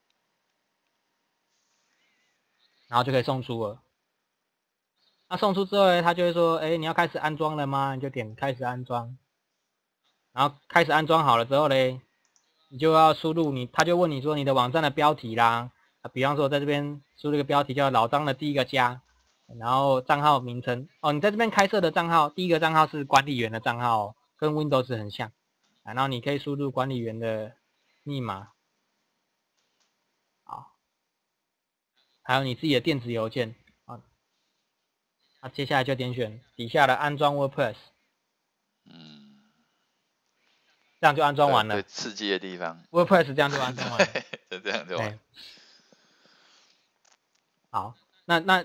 然后就可以送出了。那送出之后呢，他就会说，哎，你要开始安装了吗？你就点开始安装。然后开始安装好了之后呢，你就要输入你，他就问你说你的网站的标题啦，啊，比方说在这边输入一个标题叫老张的第一个家，然后账号名称哦，你在这边开设的账号，第一个账号是管理员的账号，跟 Windows 很像，啊，然后你可以输入管理员的密码，好，还有你自己的电子邮件，啊，那接下来就点选底下的安装 WordPress， 嗯，这样就安装完了。
最刺激的地方
，WordPress 这样就安装完了，
就这样就完。
好，那那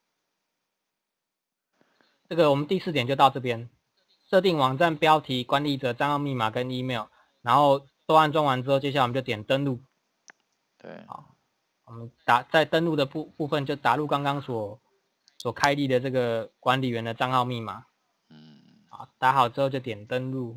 这个我们第四点就到这边，设定网站标题、管理者、账号密码跟 email， 然后都安装完之后，接下来我们就点登录。
对，
好，我们打在登录的部部分就打入刚刚所所开立的这个管理员的账号密码。嗯，好，打好之后就点登录。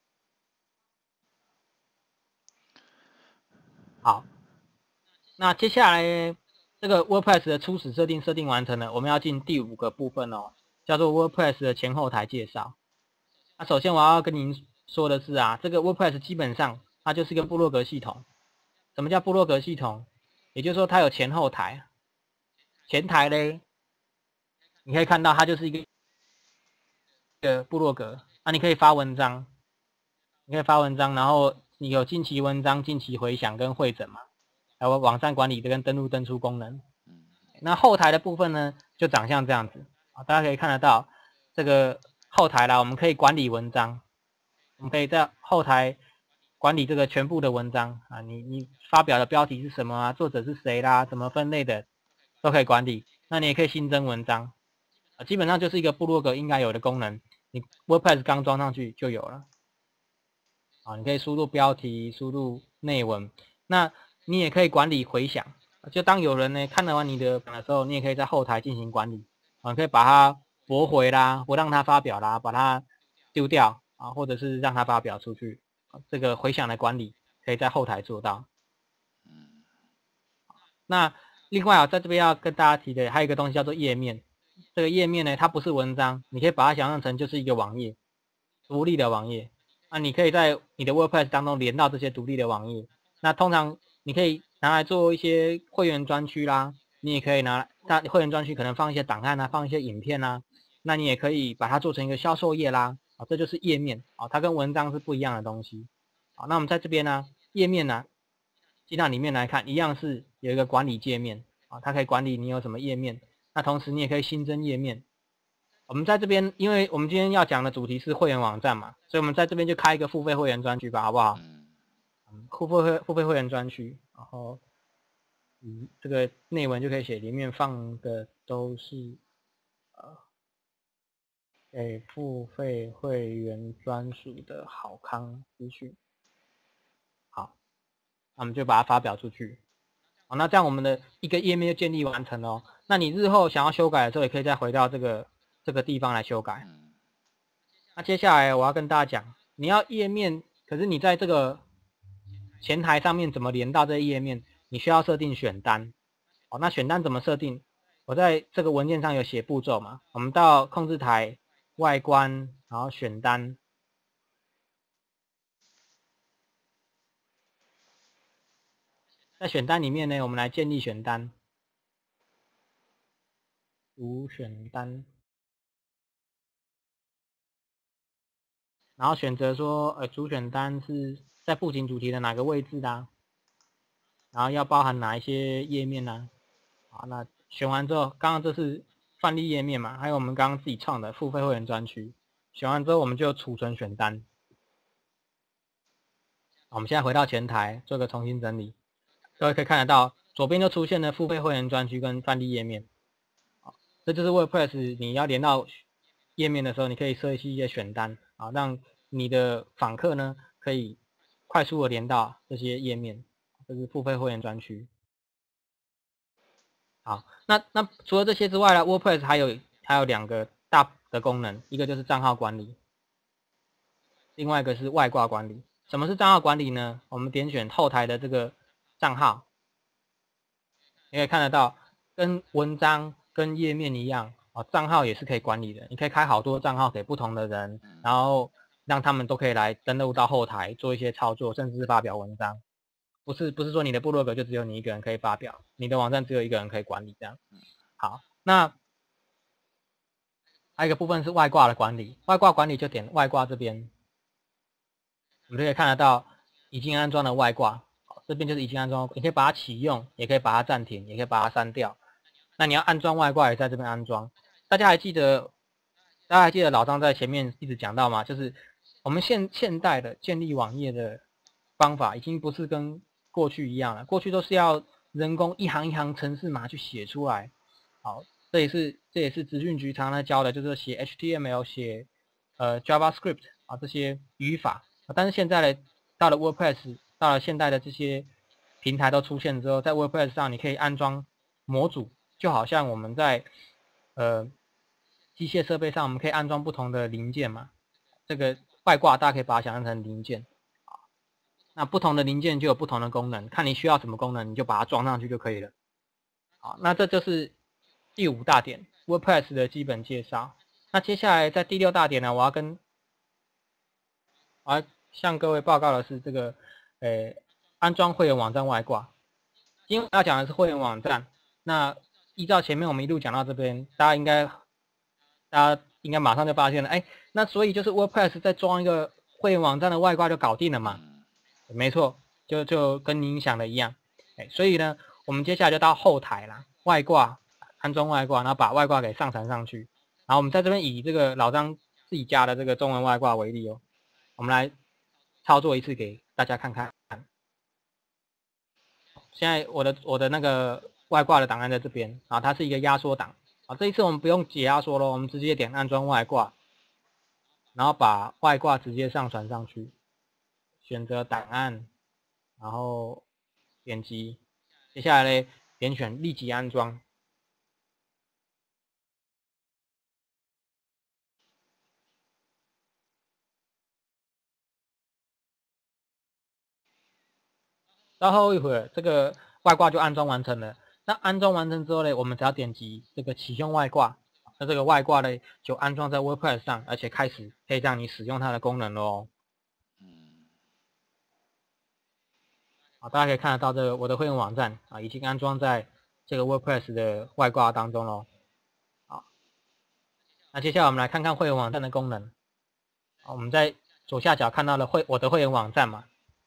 好，那接下来这个 WordPress 的初始设定设定完成了，我们要进第五个部分哦，叫做 WordPress 的前后台介绍。那首先我要跟您说的是啊，这个 WordPress 基本上它就是一个部落格系统。什么叫部落格系统？也就是说它有前后台。前台嘞，你可以看到它就是一个一个部落格，那你可以发文章，你可以发文章，然后你有近期文章、近期回响跟汇整嘛，还有网站管理跟登录登出功能。那后台的部分呢，就长像这样子啊，大家可以看得到这个后台啦，我们可以管理文章，我们可以在后台管理这个全部的文章啊，你你发表的标题是什么啊，作者是谁啦，怎么分类的都可以管理。那你也可以新增文章啊，基本上就是一个部落格应该有的功能，你 WordPress 刚装上去就有了。啊，你可以输入标题，输入内文，那你也可以管理回响。就当有人呢看了完你的的时候，你也可以在后台进行管理啊，可以把它驳回啦，不让他发表啦，把它丢掉啊，或者是让他发表出去。这个回响的管理可以在后台做到。嗯，那另外啊，在这边要跟大家提的还有一个东西叫做页面。这个页面呢，它不是文章，你可以把它想象成就是一个网页，独立的网页。那你可以在你的 WordPress 当中连到这些独立的网页。那通常你可以拿来做一些会员专区啦，你也可以拿它会员专区可能放一些档案啊，放一些影片啊。那你也可以把它做成一个销售页啦，啊，这就是页面啊，它跟文章是不一样的东西。好，那我们在这边呢，页面呢，进到里面来看，一样是有一个管理界面啊，它可以管理你有什么页面。那同时你也可以新增页面。我们在这边，因为我们今天要讲的主题是会员网站嘛，所以我们在这边就开一个付费会员专区吧，好不好？嗯，付费会付费会员专区，然后嗯，这个内文就可以写，里面放的都是呃给付费会员专属的好康资讯。好，那我们就把它发表出去。好，那这样我们的一个页面就建立完成了。那你日后想要修改的时候，也可以再回到这个这个地方来修改。那接下来我要跟大家讲，你要页面，可是你在这个前台上面怎么连到这个页面？你需要设定选单。好，那选单怎么设定？我在这个文件上有写步骤嘛。我们到控制台外观，然后选单。在选单里面呢，我们来建立选单。主选单。然后选择说，呃，主选单是在布景主题的哪个位置的、啊，然后要包含哪一些页面呢、啊？好，那选完之后，刚刚这是范例页面嘛，还有我们刚刚自己创的付费会员专区。选完之后，我们就储存选单。 我们现在回到前台做个重新整理，各位可以看得到，左边就出现了付费会员专区跟范例页面。这就是 WordPress 你要连到页面的时候，你可以设计一些选单啊，让你的访客呢可以快速的连到这些页面。这是付费会员专区。好，那那除了这些之外呢 ，WordPress 还有还有两个大的功能，一个就是账号管理，另外一个是外挂管理。什么是账号管理呢？我们点选后台的这个账号，你可以看得到，跟文章跟页面一样啊，账号也是可以管理的。你可以开好多账号给不同的人，然后让他们都可以来登录到后台做一些操作，甚至是发表文章。不是不是说你的部落格就只有你一个人可以发表，你的网站只有一个人可以管理这样。好，那还有一个部分是外挂的管理，外挂管理就点外挂这边，我们就可以看得到已经安装的外挂，这边就是已经安装，你可以把它启用，也可以把它暂停，也可以把它删掉。那你要安装外挂也在这边安装。大家还记得，大家还记得老张在前面一直讲到吗？就是我们现现代的建立网页的方法已经不是跟过去一样了，过去都是要人工一行一行程式码去写出来。好，这也是这也是资讯局常常教的，就是写 H T M L 写呃 JavaScript 啊这些语法。但是现在呢，到了 WordPress， 到了现代的这些平台都出现之后，在 WordPress 上你可以安装模组，就好像我们在呃机械设备上，我们可以安装不同的零件嘛。这个外挂大家可以把它想象成零件啊，那不同的零件就有不同的功能，看你需要什么功能，你就把它装上去就可以了。好，那这就是第五大点 WordPress 的基本介绍。那接下来在第六大点呢，我要跟我要向各位报告的是这个，呃，安装会员网站外挂。今天要讲的是会员网站。那依照前面我们一路讲到这边，大家应该，大家应该马上就发现了，哎，那所以就是 WordPress 再装一个会员网站的外挂就搞定了嘛？没错，就就跟您想的一样。哎，所以呢，我们接下来就到后台啦，外挂安装外挂，然后把外挂给上传上去。然后我们在这边以这个老张自己家的这个中文外挂为例哦。我们来操作一次给大家看看。现在我的我的那个外挂的档案在这边啊，它是一个压缩档啊。这一次我们不用解压缩了，我们直接点安装外挂，然后把外挂直接上传上去，选择档案，然后点击，接下来呢点选立即安装。稍后一会儿，这个外挂就安装完成了。那安装完成之后呢，我们只要点击这个启用外挂，那这个外挂呢就安装在 WordPress 上，而且开始可以让你使用它的功能咯。嗯。好，大家可以看得到这个我的会员网站啊，已经安装在这个 WordPress 的外挂当中咯。好，那接下来我们来看看会员网站的功能。我们在左下角看到了会我的会员网站嘛。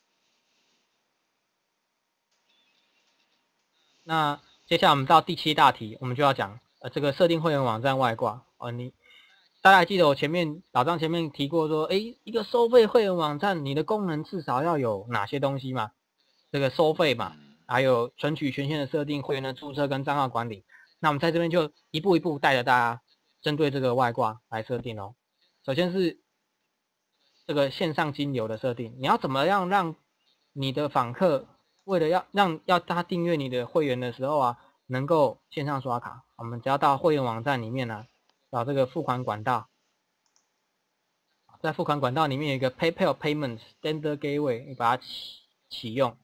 那接下来我们到第七大题，我们就要讲呃这个设定会员网站外挂哦。你大家还记得我前面老张前面提过说，哎，一个收费会员网站，你的功能至少要有哪些东西嘛？这个收费嘛，还有存取权限的设定、会员的注册跟账号管理。那我们在这边就一步一步带着大家针对这个外挂来设定哦。首先是这个线上金流的设定，你要怎么样让你的访客为了要让要他订阅你的会员的时候啊，能够线上刷卡，我们只要到会员网站里面呢、啊，找这个付款管道，在付款管道里面有一个 PayPal Payment Standard Gateway， 你把它启启用。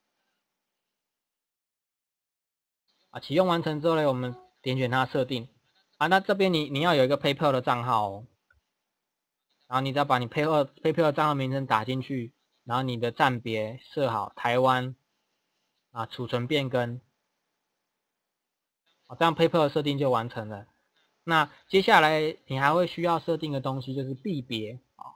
啊，启用完成之后呢，我们点选它设定。啊，那这边你你要有一个 PayPal 的账号哦，然后你只要把你 PayPal PayPal 账号名称打进去，然后你的站别设好台湾。啊，储存变更，啊，这样 PayPal 的设定就完成了。那接下来你还会需要设定的东西就是币别啊，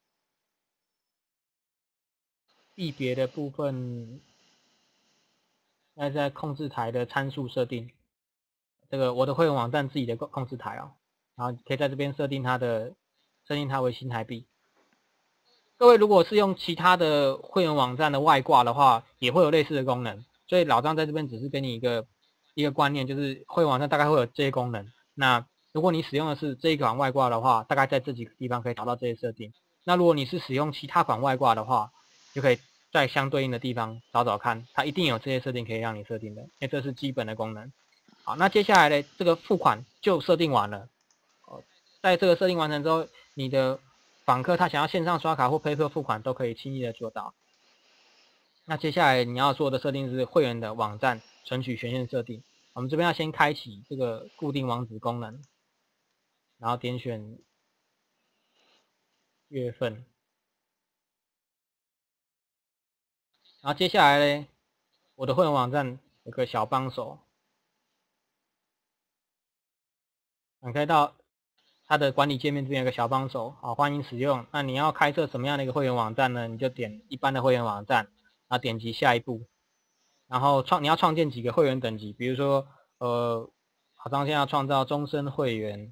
币别的部分，那在控制台的参数设定，这个我的会员网站自己的控制台哦，然后可以在这边设定它的，设定它为新台币。 各位如果是用其他的会员网站的外挂的话，也会有类似的功能。所以老张在这边只是给你一个一个观念，就是会员网站大概会有这些功能。那如果你使用的是这一款外挂的话，大概在这几个地方可以找到这些设定。那如果你是使用其他款外挂的话，就可以在相对应的地方找找看，它一定有这些设定可以让你设定的，因为这是基本的功能。好，那接下来呢，这个付款就设定完了。哦，在这个设定完成之后，你的访客他想要线上刷卡或 PayPal 付款都可以轻易的做到。那接下来你要做的设定是会员的网站存取权限设定。我们这边要先开启这个固定网址功能，然后点选月份，然后接下来呢，我的会员网站有个小帮手，你可以到它的管理界面这边有个小帮手，好，欢迎使用。那你要开设什么样的一个会员网站呢？你就点一般的会员网站，然后点击下一步，然后创你要创建几个会员等级，比如说呃，好，张现在要创造终身会员，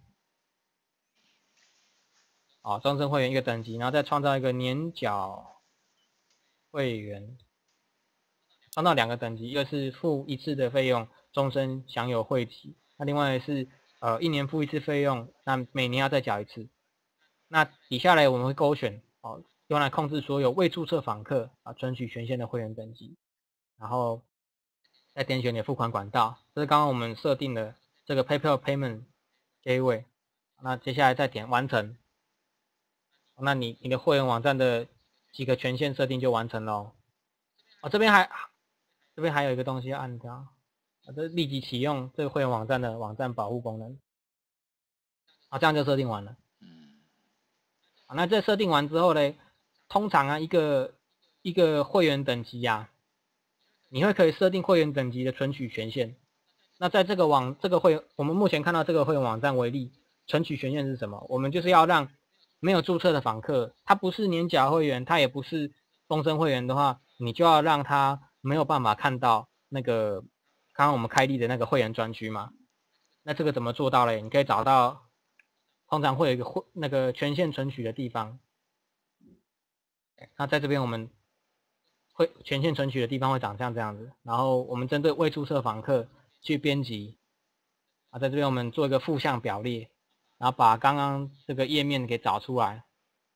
好，终身会员一个等级，然后再创造一个年缴会员，创造两个等级，一个是付一次的费用，终身享有会籍，那另外是呃一年付一次费用，那每年要再缴一次。那底下来我们会勾选哦，用来控制所有未注册访客啊存取权限的会员等级，然后再点选你的付款管道，这是刚刚我们设定的这个 PayPal Payment Gateway。那接下来再点完成，那你你的会员网站的几个权限设定就完成了。哦，这边还这边还有一个东西要按掉，啊，这是立即启用这个会员网站的网站保护功能。好，这样就设定完了。好，那这设定完之后呢，通常啊一个一个会员等级啊，你会可以设定会员等级的存取权限。那在这个网这个会我们目前看到这个会员网站为例，存取权限是什么？我们就是要让没有注册的访客，他不是年缴会员，他也不是终身会员的话，你就要让他没有办法看到那个刚刚我们开立的那个会员专区嘛。那这个怎么做到嘞？你可以找到，通常会有一个会那个权限存取的地方。那在这边我们会权限存取的地方会长像这样子，然后我们针对未注册访客去编辑，啊，在这边我们做一个负向表列，然后把刚刚这个页面给找出来。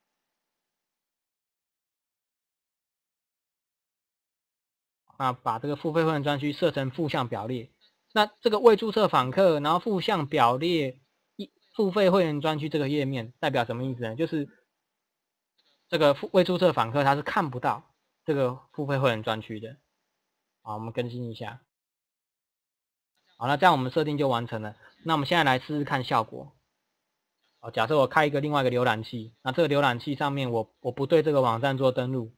那把这个付费会员专区设成负向表列，那这个未注册访客，然后负向表列一付费会员专区这个页面代表什么意思呢？就是这个未注册访客他是看不到这个付费会员专区的。好，我们更新一下。好，那这样我们设定就完成了。那我们现在来试试看效果。好，假设我开一个另外一个浏览器，那这个浏览器上面我我不对这个网站做登录。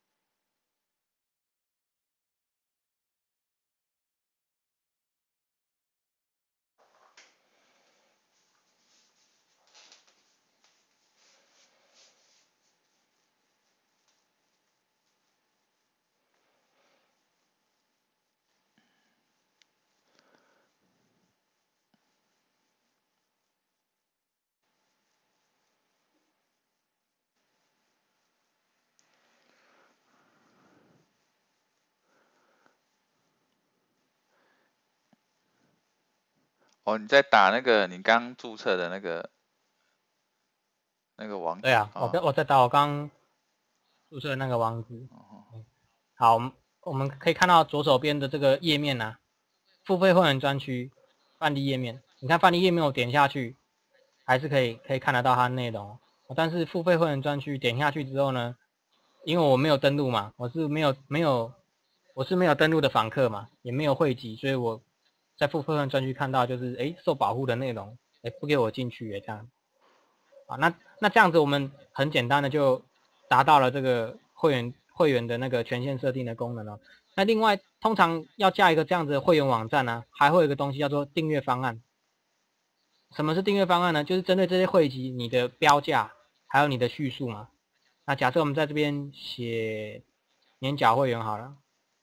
哦，你在打那个你刚注册的那个那个网址？
对啊，我
哦，
我在打我刚注册的那个网址。
哦，
好，我们我们可以看到左手边的这个页面啊，付费会员专区范例页面。你看范例页面，我点下去，还是可以可以看得到它的内容。但是付费会员专区点下去之后呢，因为我没有登录嘛，我是没有没有我是没有登录的访客嘛，也没有汇集，所以我在付费会员专区看到就是哎受保护的内容，哎不给我进去耶这样。啊，那那这样子我们很简单的就达到了这个会员会员的那个权限设定的功能了。那另外，通常要加一个这样子的会员网站呢，还会有一个东西叫做订阅方案。什么是订阅方案呢？就是针对这些汇集你的标价还有你的叙述嘛。那假设我们在这边写年缴会员好了，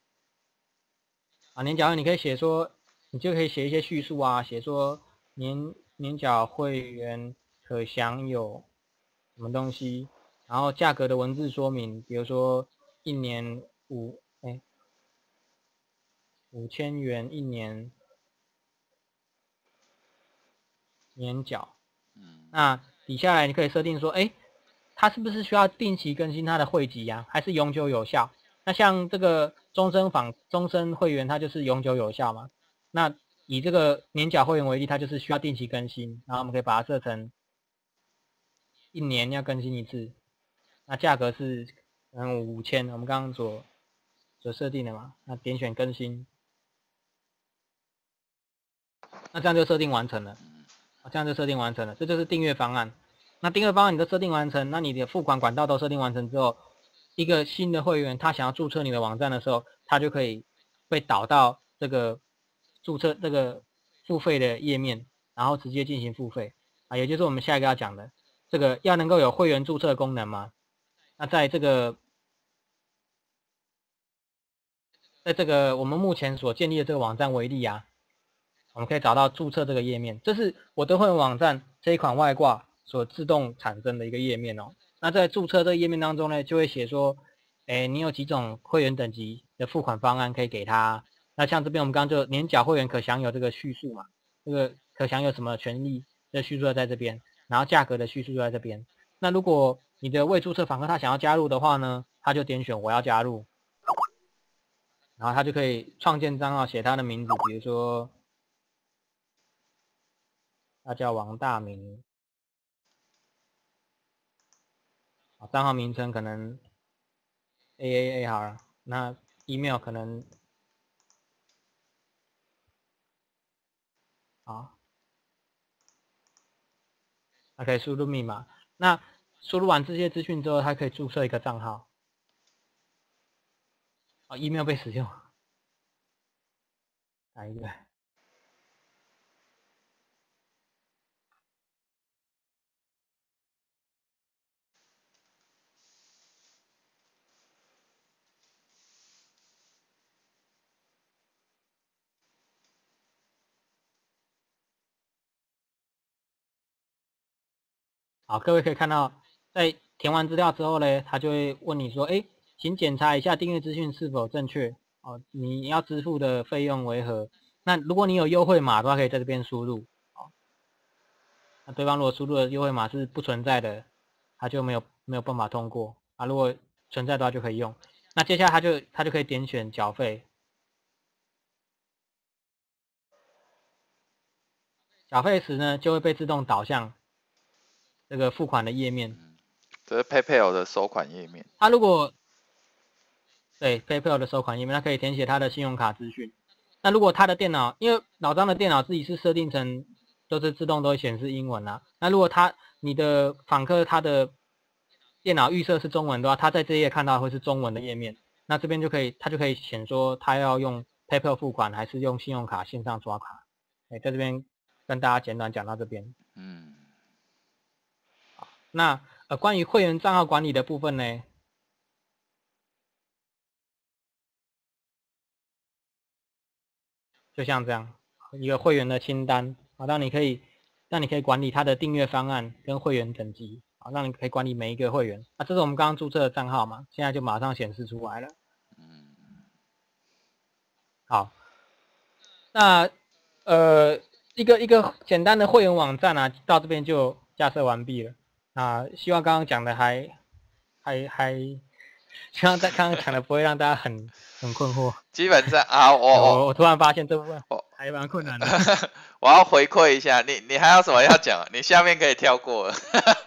啊，年缴会员你可以写说，你就可以写一些叙述啊，写说年年缴会员可享有什么东西， 然后价格的文字说明，比如说一年五哎五千元一年年缴，
嗯，
那底下来你可以设定说，哎，它是不是需要定期更新它的会籍呀、啊，还是永久有效？那像这个终身访终身会员，它就是永久有效嘛。那以这个年缴会员为例，它就是需要定期更新，然后我们可以把它设成一年要更新一次。那价格是嗯五千，我们刚刚所所设定的嘛。那点选更新，那这样就设定完成了。这样就设定完成了，这就是订阅方案。那订阅方案你都设定完成，那你的付款管道都设定完成之后，一个新的会员他想要注册你的网站的时候，他就可以被导到这个注册这个付费的页面，然后直接进行付费啊，也就是我们下一个要讲的，这个要能够有会员注册功能嘛。那在这个在这个我们目前所建立的这个网站为例啊，我们可以找到注册这个页面，这是我的会员网站这一款外挂所自动产生的一个页面哦。那在注册这个页面当中呢，就会写说，哎，你有几种会员等级的付款方案可以给他。那像这边我们刚刚就年缴会员可享有这个叙述嘛，这个可享有什么权利的叙述在这边，然后价格的叙述就在这边。那如果你的未注册访客他想要加入的话呢，他就点选我要加入，然后他就可以创建账号，写他的名字，比如说。他叫王大明，账号名称可能 A A A 好了，那 email 可能啊，他可以输入密码。那输入完这些资讯之后，他可以注册一个账号。啊 ，email 被使用，哪一个？好，各位可以看到，在填完资料之后呢，他就会问你说，哎，请检查一下订阅资讯是否正确哦，你要支付的费用为何？那如果你有优惠码的话，可以在这边输入。哦，那对方如果输入的优惠码是不存在的，他就没有没有办法通过啊。如果存在的话就可以用。那接下来他就他就可以点选缴费，缴费时呢就会被自动导向这个付款的页面。
这是 PayPal 的收款页面。
他如果对 PayPal 的收款页面，他可以填写他的信用卡资讯。那如果他的电脑，因为老张的电脑自己是设定成都是自动都会显示英文啊。那如果他你的访客他的电脑预设是中文的话，他在这页看到会是中文的页面。那这边就可以，他就可以选说他要用 PayPal 付款还是用信用卡线上刷卡。哎，在这边跟大家简短讲到这边。
嗯，
好，那呃关于会员账号管理的部分呢，就像这样一个会员的清单，好，让你可以让你可以管理他的订阅方案跟会员等级，好，让你可以管理每一个会员。啊，这是我们刚刚注册的账号嘛，现在就马上显示出来了。
嗯，
好，那呃一个一个简单的会员网站啊，到这边就架设完毕了。啊，希望刚刚讲的还还还，希望在刚刚讲的不会让大家很很困惑。
基本上啊，我
我我突然发现这部分
我
还蛮困难的。
我要回馈一下，你你还有什么要讲？你下面可以跳过了。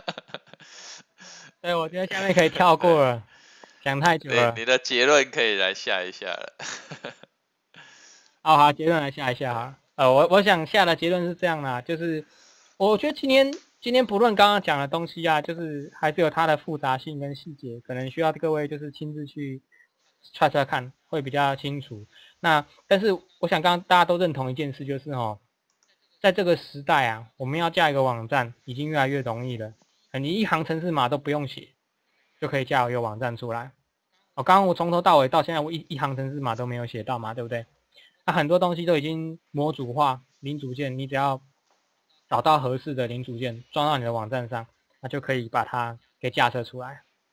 对，我觉得下面可以跳过了，讲太久了。
你你的结论可以来下一下了。
好好，结论来下一下哈。呃，我我想下的结论是这样啦，就是我觉得今天今天不论刚刚讲的东西啊，就是还是有它的复杂性跟细节，可能需要各位就是亲自去揣揣看，会比较清楚。那但是我想刚刚大家都认同一件事，就是哦，在这个时代啊，我们要架一个网站已经越来越容易了，你一行程式码都不用写，就可以架一个网站出来。哦，刚刚我从头到尾到现在，我一一行程式码都没有写到嘛，对不对？那很多东西都已经模组化，零组件，你只要找到合适的零组件装到你的网站上，那就可以把它给架设出来。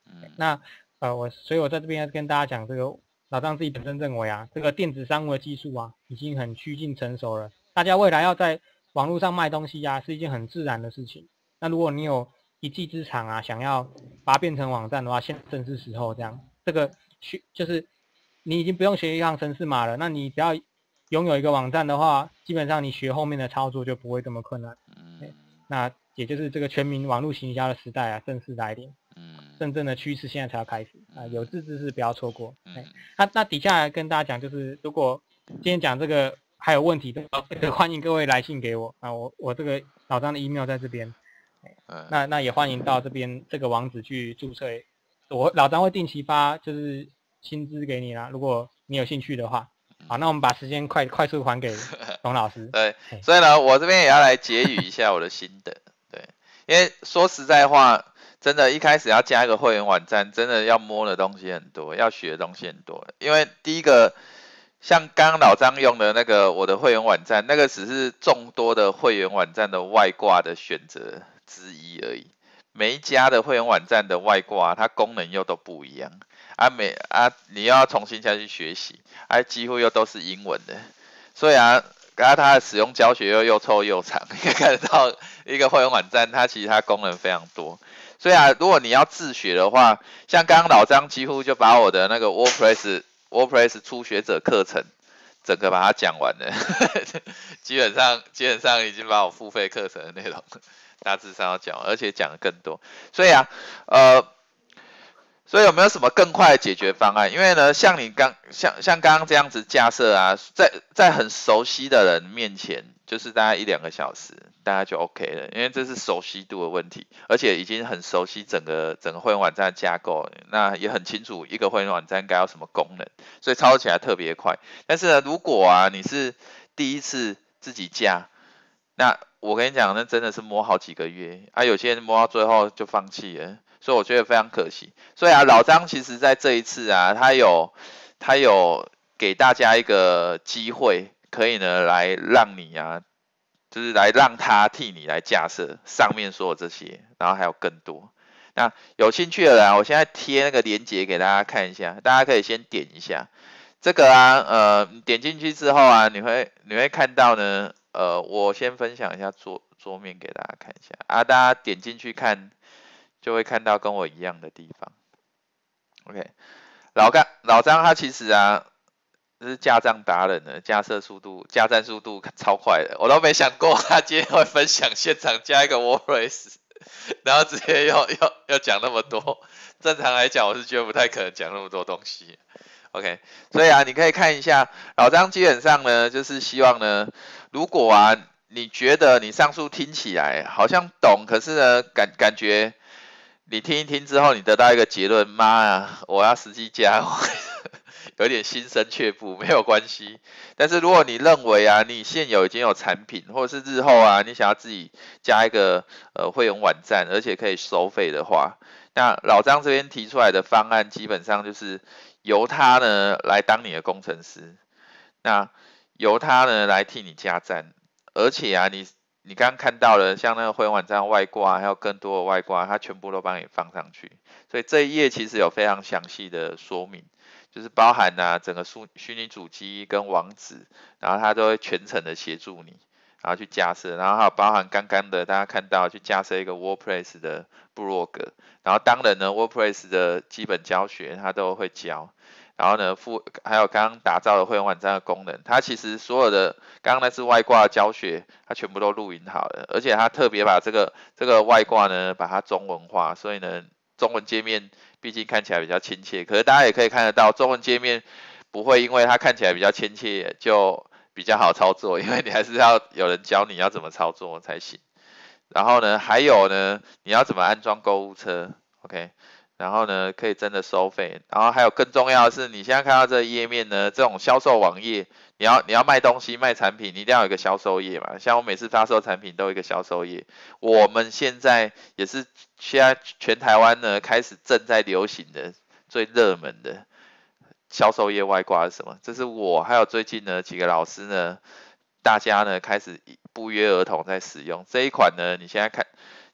嗯，
那呃我所以我在这边要跟大家讲，这个老张自己本身认为啊，这个电子商务的技术啊已经很趋近成熟了，大家未来要在网络上卖东西啊是一件很自然的事情。那如果你有一技之长啊，想要把它变成网站的话，现在正是时候。这样，这个学就是你已经不用学一行程式码了，那你只要拥有一个网站的话，基本上你学后面的操作就不会这么困难。
嗯，
那也就是这个全民网络行销的时代啊，正式来临。
嗯，
真正的趋势现在才要开始啊、有志之士不要错过。
嗯，
哎，那那底下来跟大家讲，就是如果今天讲这个还有问题的话，欢迎各位来信给我啊，我我这个老张的 email 在这边。
嗯，
那那也欢迎到这边这个网址去注册，我老张会定期发就是薪资给你啦，如果你有兴趣的话。好，那我们把时间快快速还给董老师。
对，所以呢，我这边也要来结语一下我的心得。对，因为说实在话，真的，一开始要加一个会员网站，真的要摸的东西很多，要学的东西很多。因为第一个，像刚刚老张用的那个我的会员网站，那个只是众多的会员网站的外挂的选择之一而已。每一家的会员网站的外挂，它功能又都不一样啊，每啊你又要重新下去学习，啊几乎又都是英文的，所以啊，刚刚它的使用教学又又臭又长，可以看得到一个会员网站，它其实它功能非常多。所以啊，如果你要自学的话，像刚刚老张几乎就把我的那个 WordPress WordPress 初学者课程整个把它讲完了，基本上基本上已经把我付费课程的内容大致上要讲，而且讲的更多。所以啊，呃。所以有没有什么更快的解决方案？因为呢，像你刚像像刚刚这样子架设啊，在在很熟悉的人面前，就是大概一两个小时，大家就 OK 了。因为这是熟悉度的问题，而且已经很熟悉整个整个会员网站的架构，那也很清楚一个会员网站该有什么功能，所以操作起来特别快。但是呢，如果啊你是第一次自己架，那我跟你讲，那真的是摸好几个月啊，有些人摸到最后就放弃了。所以我觉得非常可惜。所以啊，老张其实在这一次啊，他有他有给大家一个机会，可以呢来让你啊，就是来让他替你来架设上面所有这些，然后还有更多。那有兴趣的人啊，我现在贴那个链接给大家看一下，大家可以先点一下。这个啊，呃，点进去之后啊，你会你会看到呢，呃，我先分享一下桌桌面给大家看一下啊，大家点进去看。就会看到跟我一样的地方。OK， 老干老张他其实啊是架站达人的，架设速度、架站速度超快的，我都没想过他今天会分享现场加一个 WordPress， 然后直接要要要讲那么多。正常来讲，我是觉得不太可能讲那么多东西。OK， 所以啊，你可以看一下老张基本上呢，就是希望呢，如果啊你觉得你上述听起来好像懂，可是呢感感觉。你听一听之后，你得到一个结论，妈呀，我要实际加，有点心生却步，没有关系。但是如果你认为啊，你现有已经有产品，或者是日后啊，你想要自己加一个呃会员网站，而且可以收费的话，那老张这边提出来的方案，基本上就是由他呢来当你的工程师，那由他呢来替你加站，而且啊，你。你刚刚看到了，像那个会员网站外挂，还有更多的外挂，它全部都帮你放上去。所以这一页其实有非常详细的说明，就是包含啊整个虚虚拟主机跟网址，然后它都会全程的协助你，然后去架设，然后还有包含刚刚的大家看到去架设一个 WordPress 的部落格，然后当然呢 WordPress 的基本教学它都会教。然后呢，附还有刚刚打造的会员网站的功能，它其实所有的刚刚那次外挂的教学，它全部都录影好了，而且它特别把这个这个外挂呢，把它中文化，所以呢，中文界面毕竟看起来比较亲切。可是大家也可以看得到，中文界面不会因为它看起来比较亲切就比较好操作，因为你还是要有人教你要怎么操作才行。然后呢，还有呢，你要怎么安装购物车 ？OK。然后呢，可以真的收费。然后还有更重要的是，你现在看到这个页面呢，这种销售网页，你要你要卖东西卖产品，你一定要有一个销售页嘛。像我每次发售产品都有一个销售页。我们现在也是现在全台湾呢开始正在流行的最热门的销售页外挂是什么？这是我还有最近呢几个老师呢，大家呢开始不约而同在使用这一款呢。你现在看。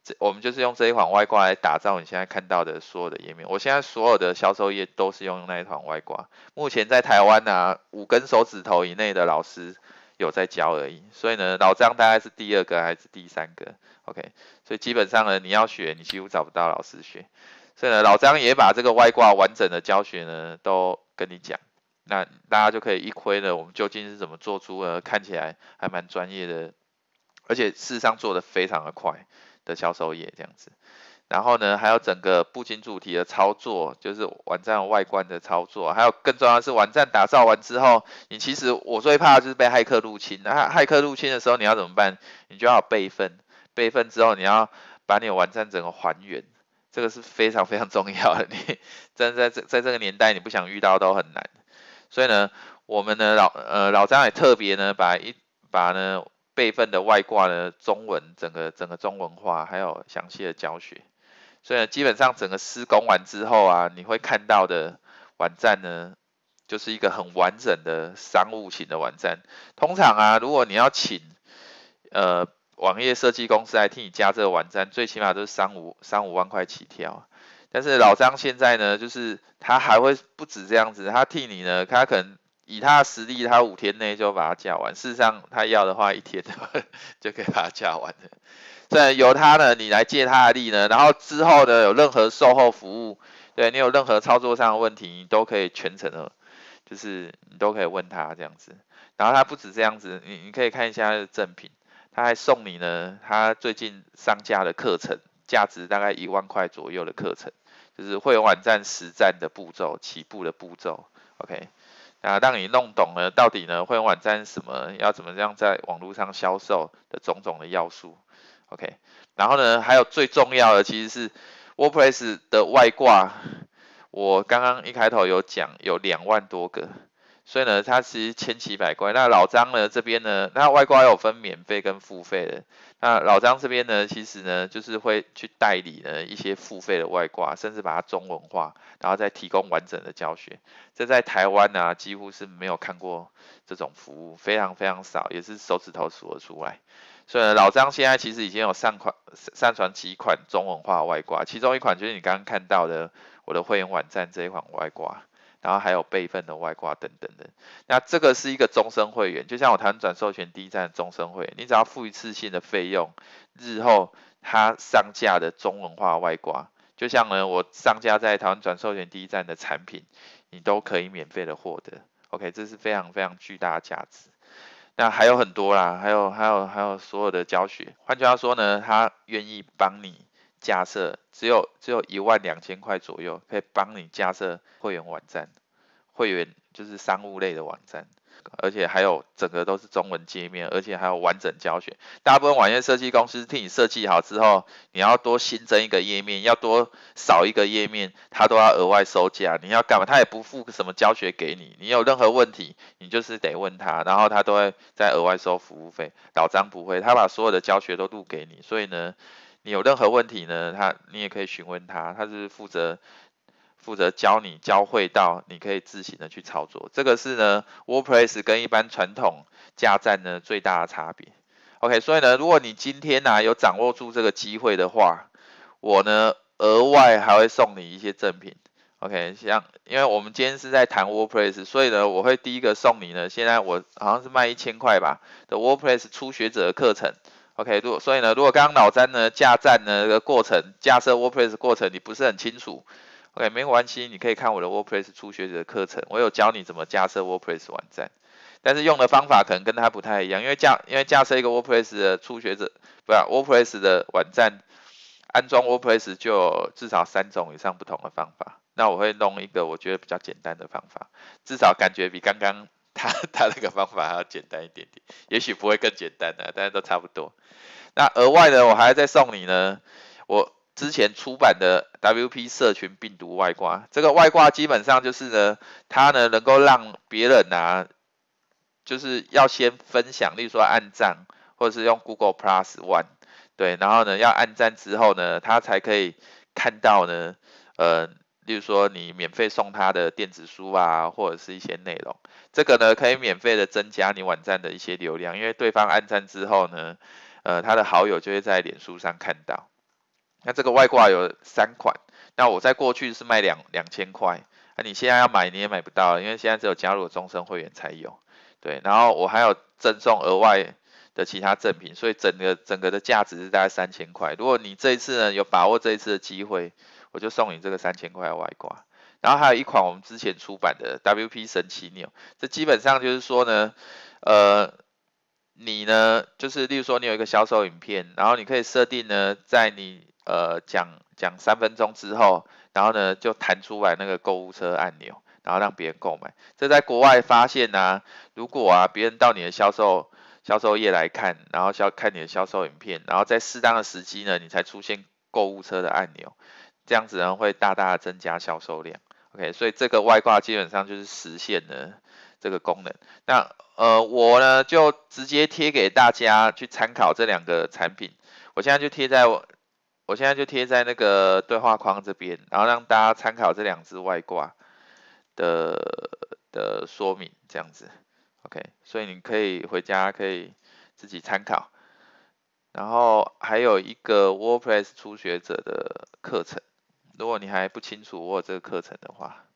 这我们就是用这一款外挂来打造你现在看到的所有的页面。我现在所有的销售页都是用那一款外挂。目前在台湾啊，五根手指头以内的老师有在教而已。所以呢，老张大概是第二个还是第三个 ？OK， 所以基本上呢，你要学，你几乎找不到老师学。所以呢，老张也把这个外挂完整的教学呢都跟你讲。那大家就可以一窥呢，我们究竟是怎么做出呃看起来还蛮专业的，而且事实上做的非常的快的销售页这样子。然后呢，还有整个布景主题的操作，就是网站外观的操作，还有更重要的是网站打造完之后，你其实我最怕的就是被骇客入侵。那骇客入侵的时候你要怎么办？你就要备份，备份之后你要把你的网站整个还原，这个是非常非常重要的。你真的在在这个年代，你不想遇到都很难。所以呢，我们呢老呃老张也特别呢把一把呢备份的外挂呢中文整个整个中文化，还有详细的教学。所以呢，基本上整个施工完之后啊，你会看到的网站呢，就是一个很完整的商务型的网站。通常啊，如果你要请呃网页设计公司来替你加这个网站，最起码都是三五三五万块起跳。但是老张现在呢，就是他还会不止这样子，他替你呢，他可能以他的实力，他五天内就把它架完。事实上，他要的话一天就可以把它架完了。所以由他呢，你来借他的力呢，然后之后呢，有任何售后服务，对你有任何操作上的问题，你都可以全程的，就是你都可以问他这样子。然后他不止这样子，你你可以看一下他的赠品，他还送你呢，他最近上架的课程，价值大概一万块左右的课程，就是会员网站实战的步骤，起步的步骤 ，OK。啊，让你弄懂了到底呢会员网站是什么，要怎么样在网络上销售的种种的要素。OK， 然后呢，还有最重要的其实是 WordPress 的外挂，我刚刚一开头有讲有两万多个，所以呢，它其实千奇百怪。那老张呢这边呢，那外挂有分免费跟付费的。那老张这边呢，其实呢就是会去代理呢一些付费的外挂，甚至把它中文化，然后再提供完整的教学。这在台湾啊几乎是没有看过这种服务，非常非常少，也是手指头数得出来。所以呢，老张现在其实已经有上款上传几款中文化外挂，其中一款就是你刚刚看到的我的会员网站这一款外挂，然后还有备份的外挂等等的。那这个是一个终身会员，就像我台湾转授权第一站的终身会员，你只要付一次性的费用，日后它上架的中文化外挂，就像呢我上架在台湾转授权第一站的产品，你都可以免费的获得。OK， 这是非常非常巨大的价值。那还有很多啦，还有还有还有所有的教学。换句话说呢，他愿意帮你架设，只有只有一万两千块左右，可以帮你架设会员网站，会员就是商务类的网站，而且还有整个都是中文界面，而且还有完整教学。大部分网页设计公司替你设计好之后，你要多新增一个页面，要多少一个页面，他都要额外收价。你要干嘛？他也不付什么教学给你，你有任何问题，你就是得问他，然后他都会再额外收服务费。老张不会，他把所有的教学都录给你，所以呢，你有任何问题呢，他你也可以询问他，他是负责。负责教你教会到你可以自行的去操作，这个是呢 WordPress 跟一般传统架站呢最大的差别。OK， 所以呢，如果你今天呢、啊、有掌握住这个机会的话，我呢额外还会送你一些赠品。OK， 像因为我们今天是在谈 WordPress， 所以呢我会第一个送你呢，现在我好像是卖一千块吧的 WordPress 初学者的课程。OK， 如果所以呢，如果刚刚老詹呢架站呢个过程，架设 WordPress 过程你不是很清楚。OK， 没关系，你可以看我的 WordPress 初学者的课程，我有教你怎么架设 WordPress 网站，但是用的方法可能跟它不太一样，因为架因为架设一个 WordPress 的初学者，不是 WordPress 的网站，安装 WordPress 就有至少三种以上不同的方法，那我会弄一个我觉得比较简单的方法，至少感觉比刚刚他他那个方法还要简单一点点，也许不会更简单的，但是都差不多。那额外呢，我还再送你呢，我之前出版的 W P 社群病毒外挂，这个外挂基本上就是呢，它呢能够让别人啊，就是要先分享，例如说按赞，或者是用 Google Plus One， 对，然后呢要按赞之后呢，他才可以看到呢，呃，例如说你免费送他的电子书啊，或者是一些内容，这个呢可以免费的增加你网站的一些流量，因为对方按赞之后呢，呃，他的好友就会在脸书上看到。 那这个外挂有三款，那我在过去是卖两两千块，那、啊、你现在要买你也买不到，因为现在只有加入终身会员才有。对，然后我还有赠送额外的其他赠品，所以整个整个的价值是大概三千块。如果你这一次呢有把握这一次的机会，我就送你这个三千块的外挂。然后还有一款我们之前出版的 W P 神奇钮，这基本上就是说呢，呃，你呢就是例如说你有一个销售影片，然后你可以设定呢，在你呃讲讲三分钟之后，然后呢就弹出来那个购物车按钮，然后让别人购买。这在国外发现啊，如果啊别人到你的销售销售页来看，然后销看你的销售影片，然后在适当的时机呢，你才出现购物车的按钮，这样子呢会大大的增加销售量。OK， 所以这个外挂基本上就是实现了这个功能。那呃我呢就直接贴给大家去参考这两个产品，我现在就贴在我我现在就贴在那个对话框这边，然后让大家参考这两只外挂的的说明，这样子。OK， 所以你可以回家可以自己参考。然后还有一个 WordPress 初学者的课程，如果你还不清楚我有这个课程的话，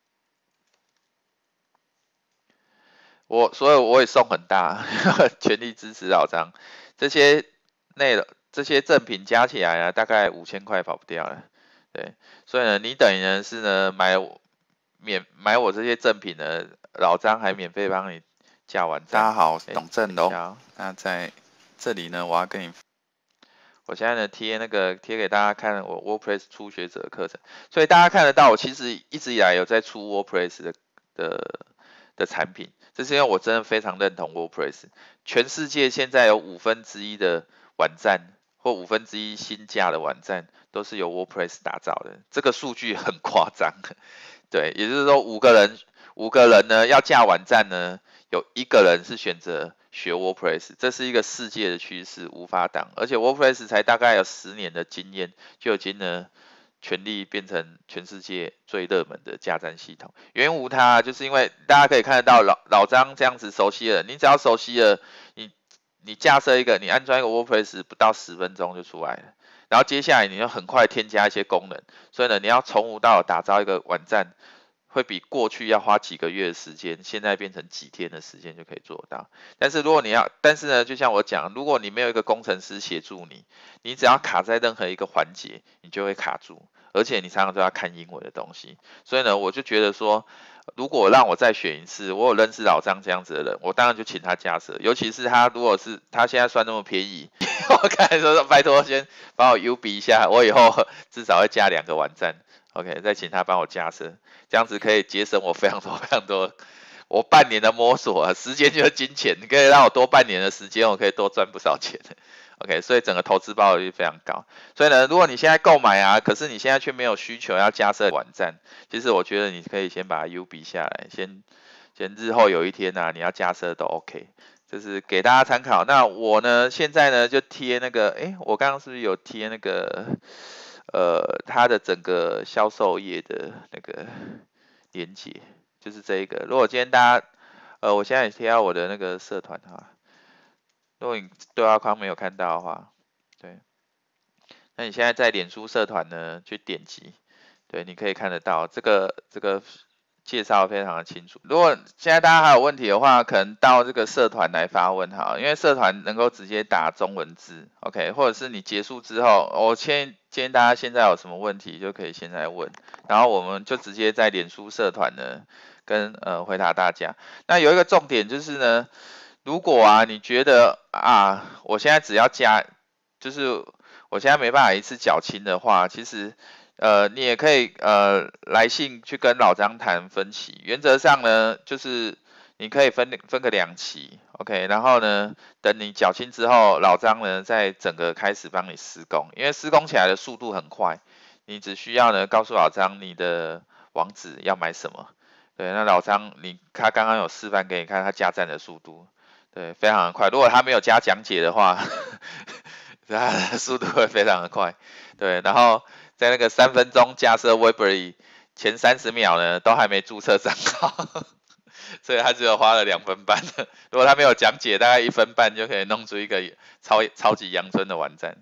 我所以我也送很大，全力支持老张。这些内容这些赠品加起来啊，大概五千块跑不掉了。对，所以呢，你等于呢是呢买免买我这些赠品呢，老张还免费帮你架完赞。
大家好，我是董正龙。
好，
那在这里呢，我要跟你，
我现在呢贴那个贴给大家看我 WordPress 初学者的课程，所以大家看得到我其实一直以来有在出 WordPress 的的的产品，这是因为我真的非常认同 WordPress。全世界现在有五分之一的网站或五分之一新架的网站都是由 WordPress 打造的，这个数据很夸张。对，也就是说五个人五个人呢要架网站呢，有一个人是选择学 WordPress， 这是一个世界的趋势，无法挡。而且 WordPress 才大概有十年的经验，就已经呢全力变成全世界最热门的架站系统。原无它，就是因为大家可以看得到老老张这样子熟悉了，你只要熟悉了，你你架设一个，你安装一个 WordPress 不到十分钟就出来了。然后接下来你要很快添加一些功能，所以呢，你要从无到有打造一个网站，会比过去要花几个月的时间，现在变成几天的时间就可以做到。但是如果你要，但是呢，就像我讲，如果你没有一个工程师协助你，你只要卡在任何一个环节，你就会卡住，而且你常常都要看英文的东西。所以呢，我就觉得说，如果让我再选一次，我有认识老张这样子的人，我当然就请他架设。尤其是他如果是他现在算那么便宜，我刚才说拜托先帮我 U B 一下，我以后至少会加两个网站 ，OK， 再请他帮我架设，这样子可以节省我非常多非常多，我半年的摸索啊，时间就是金钱，你可以让我多半年的时间，我可以多赚不少钱。OK， 所以整个投资报酬率非常高。所以呢，如果你现在购买啊，可是你现在却没有需求要架设网站，其实我觉得你可以先把它 U B 下来，先先日后有一天啊，你要架设都 OK。这是给大家参考。那我呢，现在呢就贴那个，诶，我刚刚是不是有贴那个，呃，它的整个销售页的那个连接，就是这一个。如果今天大家，呃，我现在也贴到我的那个社团哈。如果你对话框没有看到的话，对，那你现在在脸书社团呢，去点击，对，你可以看得到这个这个介绍非常的清楚。如果现在大家还有问题的话，可能到这个社团来发问哈，因为社团能够直接打中文字 ，OK， 或者是你结束之后，我建建议大家现在有什么问题就可以现在问，然后我们就直接在脸书社团呢跟呃回答大家。那有一个重点就是呢。如果啊，你觉得啊，我现在只要加，就是我现在没办法一次缴清的话，其实呃，你也可以呃来信去跟老张谈分期。原则上呢，就是你可以分分个两期 ，OK， 然后呢，等你缴清之后，老张呢再整个开始帮你施工，因为施工起来的速度很快，你只需要呢告诉老张你的网址要买什么，对，那老张你他刚刚有示范给你看他加站的速度。对，非常的快。如果他没有加讲解的话，他的速度会非常的快。对，然后在那个三分钟架设 Weebly 前三十秒呢，都还没注册账号，所以他只有花了两分半。如果他没有讲解，大概一分半就可以弄出一个超超级阳春的网站。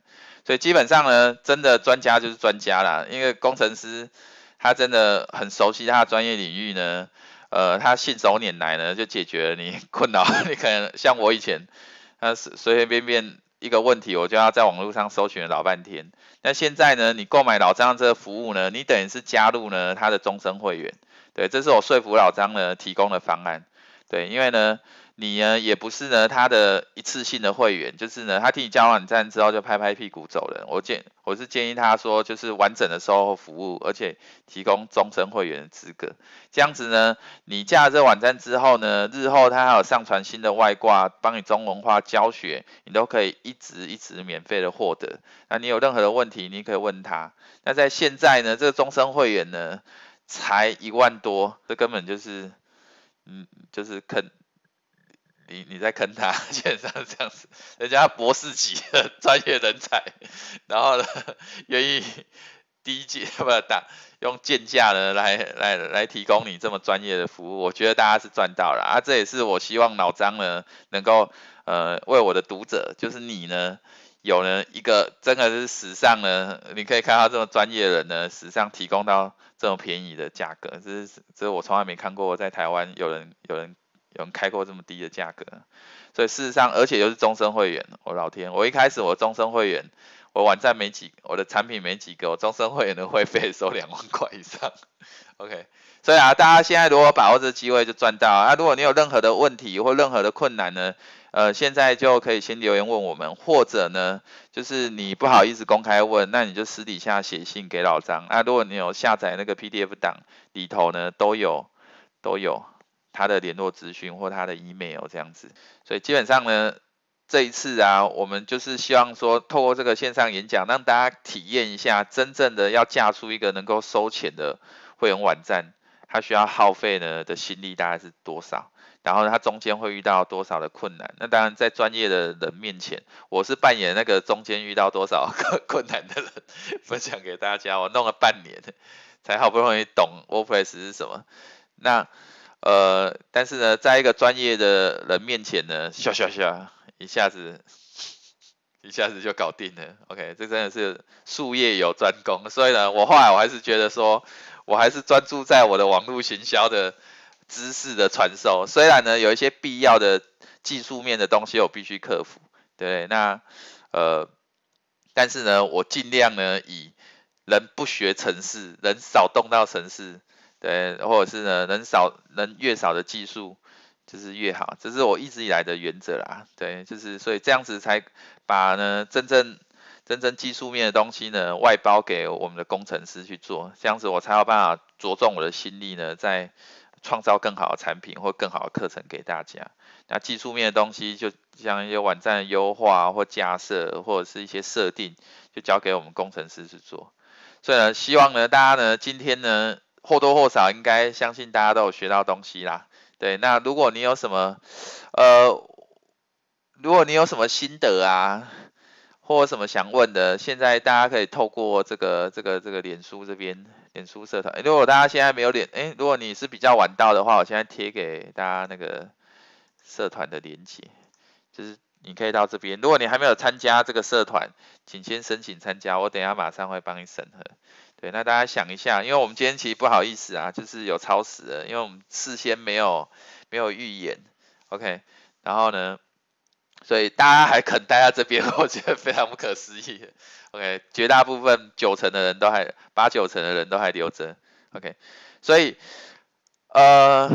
所以基本上呢，真的专家就是专家啦，因为工程师他真的很熟悉他的专业领域呢，呃，他信手拈来呢就解决了你困扰。你可能像我以前，他随随便便一个问题，我就要在网络上搜寻了老半天。那现在呢，你购买老张这个服务呢，你等于是加入呢他的终身会员，对，这是我说服老张呢提供的方案，对，因为呢。你呢也不是呢他的一次性的会员，就是呢他替你交完站之后就拍拍屁股走人。我建我是建议他说就是完整的售后服务，而且提供终身会员的资格。这样子呢，你架了这网站之后呢，日后他还有上传新的外挂，帮你中文化教学，你都可以一直一直免费的获得。那你有任何的问题，你可以问他。那在现在呢，这个终身会员呢才一万多，这根本就是嗯就是坑。你你在坑他，基本上是这样子，人家博士级的专业人才，然后呢愿意低价不打用贱价呢来来来提供你这么专业的服务，我觉得大家是赚到了啊！这也是我希望老张呢能够呃为我的读者，就是你呢有呢一个真的是史上呢，你可以看到这么专业的人呢，史上提供到这么便宜的价格，这是这是我从来没看过在台湾有人有人。有人开过这么低的价格，所以事实上，而且又是终身会员，我老天，我一开始我终身会员，我网站没几，我的产品没几个，我终身会员的会费收两万块以上 ，OK， 所以啊，大家现在如果把握这个机会就赚到啊，如果你有任何的问题或任何的困难呢，呃，现在就可以先留言问我们，或者呢，就是你不好意思公开问，那你就私底下写信给老张，啊，如果你有下载那个 P D F 档里头呢，都有都有。他的联络资讯或他的 email 这样子，所以基本上呢，这一次啊，我们就是希望说，透过这个线上演讲，让大家体验一下真正的要架出一个能够收钱的会员网站，它需要耗费呢的心力大概是多少，然后它中间会遇到多少的困难。那当然，在专业的人面前，我是扮演那个中间遇到多少困难的人，分享给大家。我弄了半年，才好不容易懂 WordPress 是什么。那呃，但是呢，在一个专业的人面前呢，咻咻咻，一下子，一下子就搞定了。OK， 这真的是术业有专攻。所以呢，我后来我还是觉得说，我还是专注在我的网络行销的知识的传授。虽然呢，有一些必要的技术面的东西我必须克服，对，那呃，但是呢，我尽量呢，以人不学程式，人少动到程式。对，或者是呢，能少能越少的技术就是越好，这是我一直以来的原则啦。对，就是所以这样子才把呢真正真正技术面的东西呢外包给我们的工程师去做，这样子我才有办法着重我的心力呢，在创造更好的产品或更好的课程给大家。那技术面的东西，就像一些网站的优化或架设，或者是一些设定，就交给我们工程师去做。所以呢，希望呢大家呢今天呢。或多或少应该相信大家都有学到东西啦，对，那如果你有什么，呃，如果你有什么心得啊，或什么想问的，现在大家可以透过这个这个这个脸书这边，脸书社团，如果大家现在没有脸，哎，如果你是比较晚到的话，我现在贴给大家那个社团的连结，就是你可以到这边，如果你还没有参加这个社团，请先申请参加，我等一下马上会帮你审核。对，那大家想一下，因为我们今天其实不好意思啊，就是有超时的，因为我们事先没有没有预演 ，OK， 然后呢，所以大家还肯待在这边，我觉得非常不可思议 ，OK， 绝大部分九成的人都还八九成的人都还留着 ，OK， 所以呃，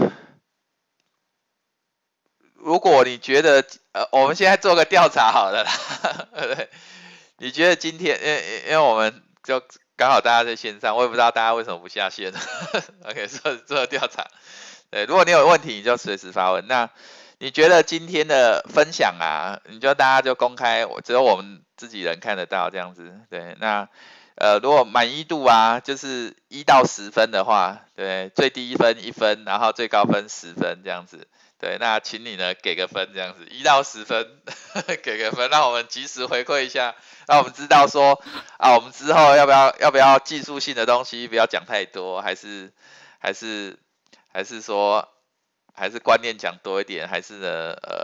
如果你觉得呃，我们现在做个调查好了啦，对，你觉得今天，因为因为我们就。刚好大家在线上，我也不知道大家为什么不下线。OK， 做做调查。对，如果你有问题，你就随时发问。那你觉得今天的分享啊，你就大家就公开，只有我们自己人看得到这样子。对，那呃，如果满意度啊，就是一到十分的话，对，最低分一分，然后最高分十分这样子。对，那请你呢给个分这样子，一到十分给个分，让我们及时回馈一下，让我们知道说啊，我们之后要不要要不要技术性的东西不要讲太多，还是还是还是说还是观念讲多一点，还是呢呃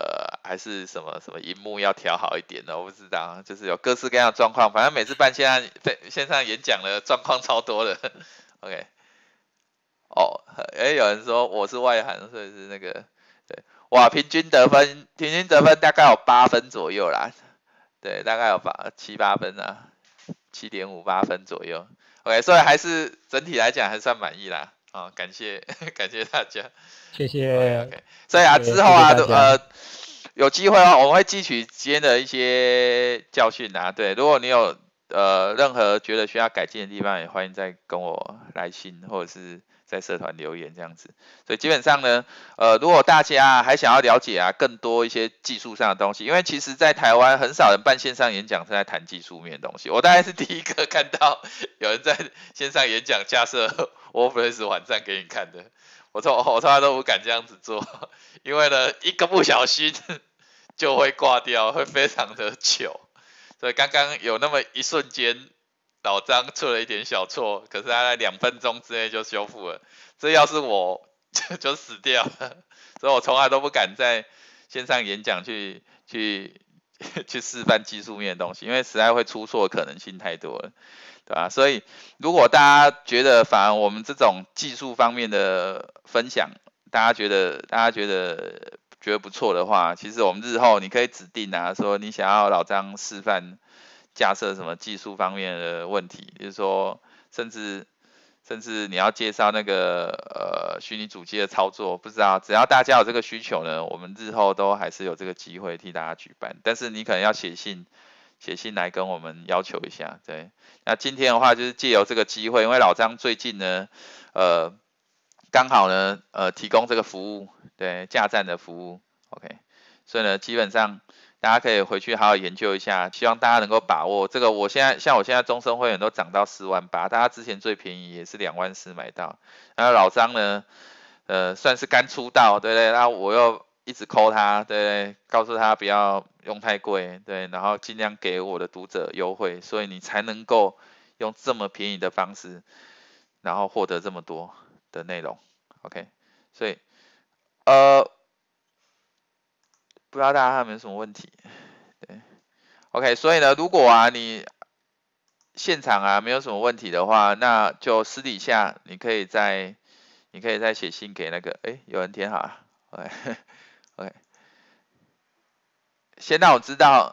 还是什么什么荧幕要调好一点的，我不知道，就是有各式各样的状况，反正每次办线上线上演讲的状况超多的。OK， 哦，哎，有人说我是外行，所以是那个对，哇，平均得分平均得分大概有八分左右啦，对，大概有八七八分啊，七点五八分左右。OK， 所以还是整体来讲还算满意啦。哦，感谢感谢大家，
谢谢。
OK， 所以啊，之后啊，呃，有机会的话，我们会汲取今天的一些教训啊。对，如果你有呃任何觉得需要改进的地方，也欢迎再跟我来信，或者是在社团留言这样子。所以基本上呢，呃，如果大家还想要了解啊更多一些技术上的东西，因为其实在台湾很少人办线上演讲是在谈技术面的东西。我大概是第一个看到有人在线上演讲架设 WordPress 网站给你看的。我从我从来都不敢这样子做，因为呢一个不小心就会挂掉，会非常的糗。所以刚刚有那么一瞬间，老张出了一点小错，可是他在两分钟之内就修复了。这要是我就就死掉了，所以我从来都不敢在线上演讲去去去示范技术面的东西，因为实在会出错的可能性太多了。对吧？所以如果大家觉得反而我们这种技术方面的分享，大家觉得大家觉得觉得不错的话，其实我们日后你可以指定啊，说你想要老张示范架设什么技术方面的问题，就是说甚至甚至你要介绍那个呃虚拟主机的操作，不知道只要大家有这个需求呢，我们日后都还是有这个机会替大家举办，但是你可能要写信。写信来跟我们要求一下，对。那今天的话就是借由这个机会，因为老张最近呢，呃，刚好呢，呃，提供这个服务，对，架站的服务 ，OK。所以呢，基本上大家可以回去好好研究一下，希望大家能够把握这个。我现在像我现在终身会员都涨到四万八，大家之前最便宜也是两万四买到。然后老张呢，呃，算是刚出道，对不对？那我又一直 call 他，对，告诉他不要用太贵，对，然后尽量给我的读者优惠，所以你才能够用这么便宜的方式，然后获得这么多的内容 ，OK， 所以呃，不知道大家有没有什么问题，对 ，OK， 所以呢，如果啊你现场啊没有什么问题的话，那就私底下你可以再你可以再写信给那个，哎，有人填好了 ，OK。OK， 先让我知道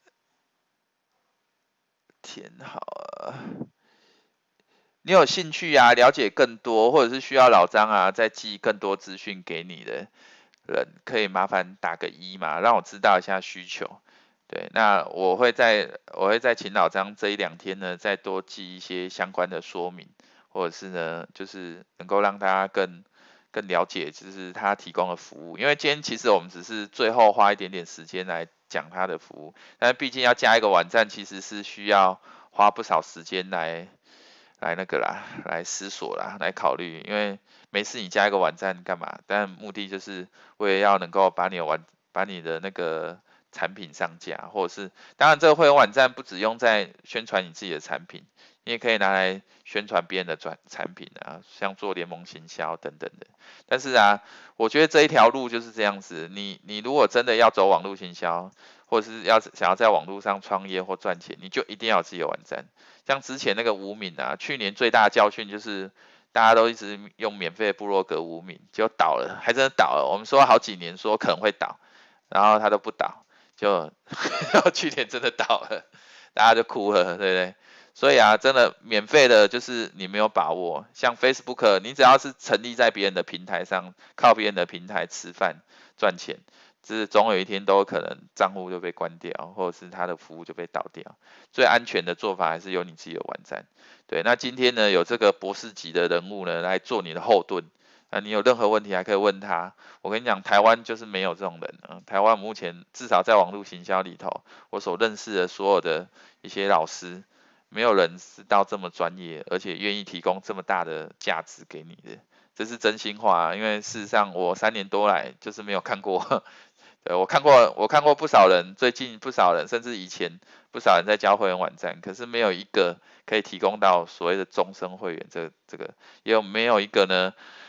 填好了。你有兴趣啊，了解更多，或者是需要老张啊再寄更多资讯给你的人，可以麻烦打个一嘛，让我知道一下需求。对，那我会在我会再请老张这一两天呢，再多寄一些相关的说明，或者是呢，就是能够让大家更。更了解就是他提供的服务，因为今天其实我们只是最后花一点点时间来讲他的服务，但是毕竟要加一个网站，其实是需要花不少时间来来那个啦，来思索啦，来考虑，因为每次你加一个网站干嘛？但目的就是为了要能够把你的网把你的那个产品上架，或者是当然这个会员网站不只用在宣传你自己的产品。你也可以拿来宣传别人的转产品啊，像做联盟行销等等的。但是啊，我觉得这一条路就是这样子。你你如果真的要走网络行销，或者是要想要在网络上创业或赚钱，你就一定要有自己的网站。像之前那个无名啊，去年最大的教训就是大家都一直用免费的部落格无名，结果倒了，还真的倒了。我们说好几年说可能会倒，然后它都不倒，就去年真的倒了，大家就哭了，对不对？所以啊，真的免费的，就是你没有把握。像 Facebook， 你只要是成立在别人的平台上，靠别人的平台吃饭赚钱，就是总有一天都有可能账户就被关掉，或者是他的服务就被倒掉。最安全的做法还是有你自己的网站。对，那今天呢，有这个博士级的人物呢来做你的后盾。啊，你有任何问题还可以问他。我跟你讲，台湾就是没有这种人啊。台湾目前至少在网络行销里头，我所认识的所有的一些老师。没有人是到这么专业，而且愿意提供这么大的价值给你的，这是真心话。因为事实上，我三年多来就是没有看过，对我看过，我看过不少人，最近不少人，甚至以前不少人在教会员网站，可是没有一个可以提供到所谓的终身会员这这个，也有没有一个呢？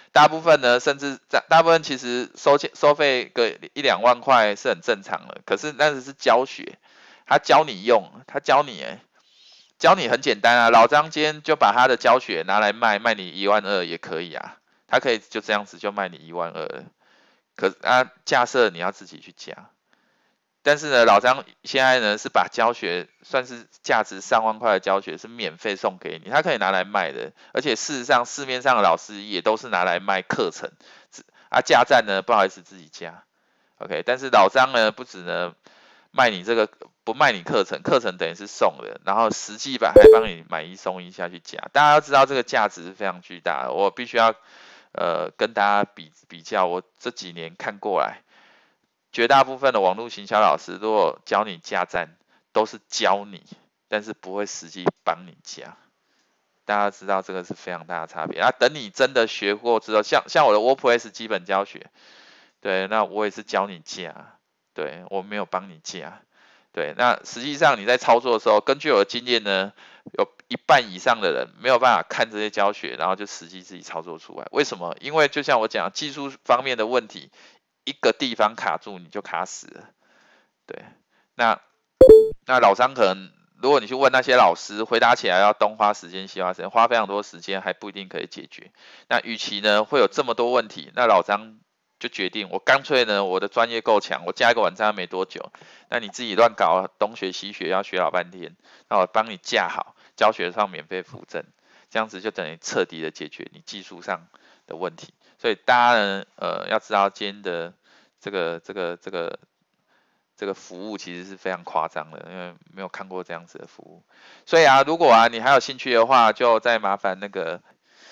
大部分呢，甚至大大部分其实收钱收费个一两万块是很正常的，可是那只是教学，他教你用，他教你哎，教你很简单啊，老张今天就把他的教学拿来卖，卖你一万二也可以啊，他可以就这样子就卖你一万二，可啊架设你要自己去加。但是呢，老张现在呢是把教学算是价值上万块的教学是免费送给你，他可以拿来卖的，而且事实上市面上的老师也都是拿来卖课程，啊架站呢不好意思自己加 ，OK， 但是老张呢不只呢卖你这个不卖你课程，课程等于是送的，然后实际版还帮你买一送一下去加，大家要知道这个价值是非常巨大的，我必须要呃跟大家比比较，我这几年看过来。绝大部分的网络行销老师，如果教你架站，都是教你，但是不会实际帮你架。大家知道这个是非常大的差别。啊，等你真的学过之后，像像我的 WordPress 基本教学，对，那我也是教你架，对我没有帮你架。对，那实际上你在操作的时候，根据我的经验呢，有一半以上的人没有办法看这些教学，然后就实际自己操作出来。为什么？因为就像我讲，技术方面的问题。一个地方卡住你就卡死了，对，那那老张可能，如果你去问那些老师，回答起来要东花时间西花时间，花非常多时间还不一定可以解决。那与其呢会有这么多问题，那老张就决定，我干脆呢我的专业够强，我加一个网站没多久，那你自己乱搞东学西学要学老半天，那我帮你架好，教学上免费辅证，这样子就等于彻底的解决你技术上的问题。所以大家呢，呃，要知道今天的这个这个这个这个服务其实是非常夸张的，因为没有看过这样子的服务。所以啊，如果啊你还有兴趣的话，就再麻烦那个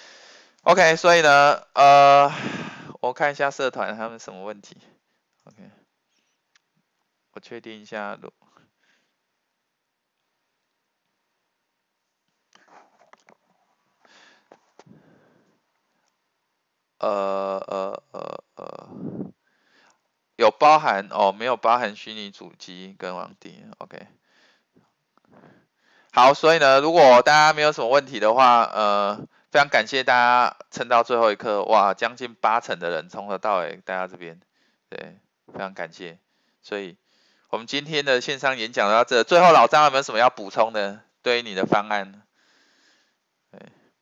，OK。所以呢，呃，我看一下社团他们什么问题 ，OK， 我确定一下。呃呃呃呃，有包含哦，没有包含虚拟主机跟网地 ，OK。好，所以呢，如果大家没有什么问题的话，呃，非常感谢大家撑到最后一刻，哇，将近八成的人从头到尾待到这边，对，非常感谢。所以我们今天的线上演讲到这，最后老张有没有什么要补充的？对于你的方案？对。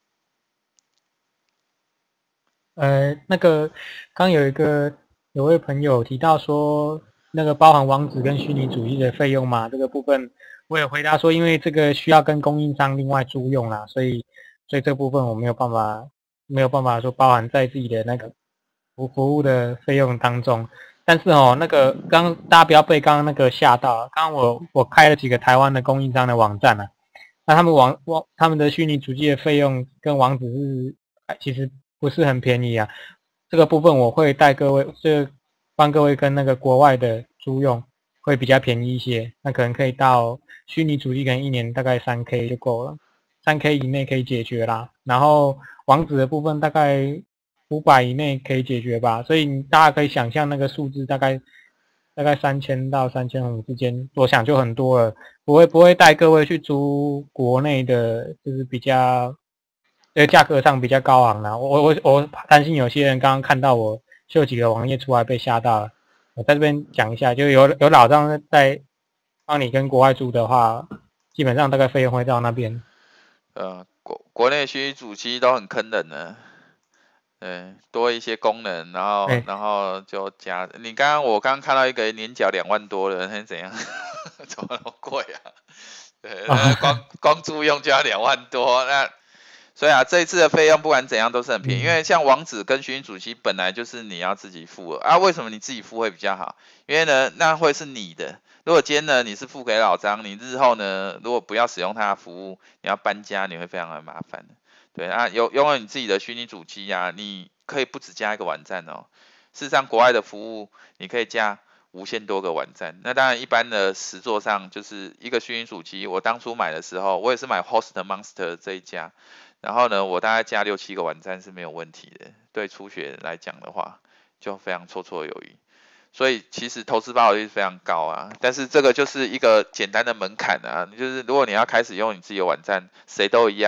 呃，那个刚有一个有位朋友提到说，那个包含网址跟虚拟主机的费用嘛，这个部分我也回答说，因为这个需要跟供应商另外租用啦，所以所以这部分我没有办法没有办法说包含在自己的那个服服务的费用当中。但是哦，那个刚大家不要被刚刚那个吓到，刚刚我我开了几个台湾的供应商的网站啊，那他们网网他们的虚拟主机的费用跟网址是其实不是很便宜啊，这个部分我会带各位，这帮各位跟那个国外的租用会比较便宜一些，那可能可以到虚拟主机可能一年大概 三 K 就够了， 三 K 以内可以解决啦，然后网址的部分大概五百以内可以解决吧，所以大家可以想象那个数字大概大概三千到三千五之间，我想就很多了，不会不会带各位去租国内的，就是比较呃价格上比较高昂啦。我我我担心有些人刚刚看到我秀几个网页出来被吓到了，我在这边讲一下，就有有老张在帮你跟国外租的话，基本上大概费用会到那边。
呃，国国内虚拟主机都很坑人呢。对，多一些功能，然后、欸、然后就加。你刚刚我刚刚看到一个年缴两万多的，那是怎样？怎么那么贵啊？对，光光租用就要两万多，那所以啊，这一次的费用不管怎样都是很便宜，因为像网址跟虚拟主机本来就是你要自己付啊。为什么你自己付会比较好？因为呢，那会是你的。如果今天呢你是付给老张，你日后呢如果不要使用他的服务，你要搬家，你会非常的麻烦。对啊，有拥有你自己的虚拟主机啊，你可以不只加一个网站哦。事实上，国外的服务你可以加无限多个网站。那当然，一般的实作上就是一个虚拟主机。我当初买的时候，我也是买 HostMonster 这一家，然后呢，我大概加六七个网站是没有问题的。对初学来讲的话，就非常绰绰有余。所以其实投资报酬率非常高啊，但是这个就是一个简单的门槛啊，就是如果你要开始用你自己的网站，谁都一样。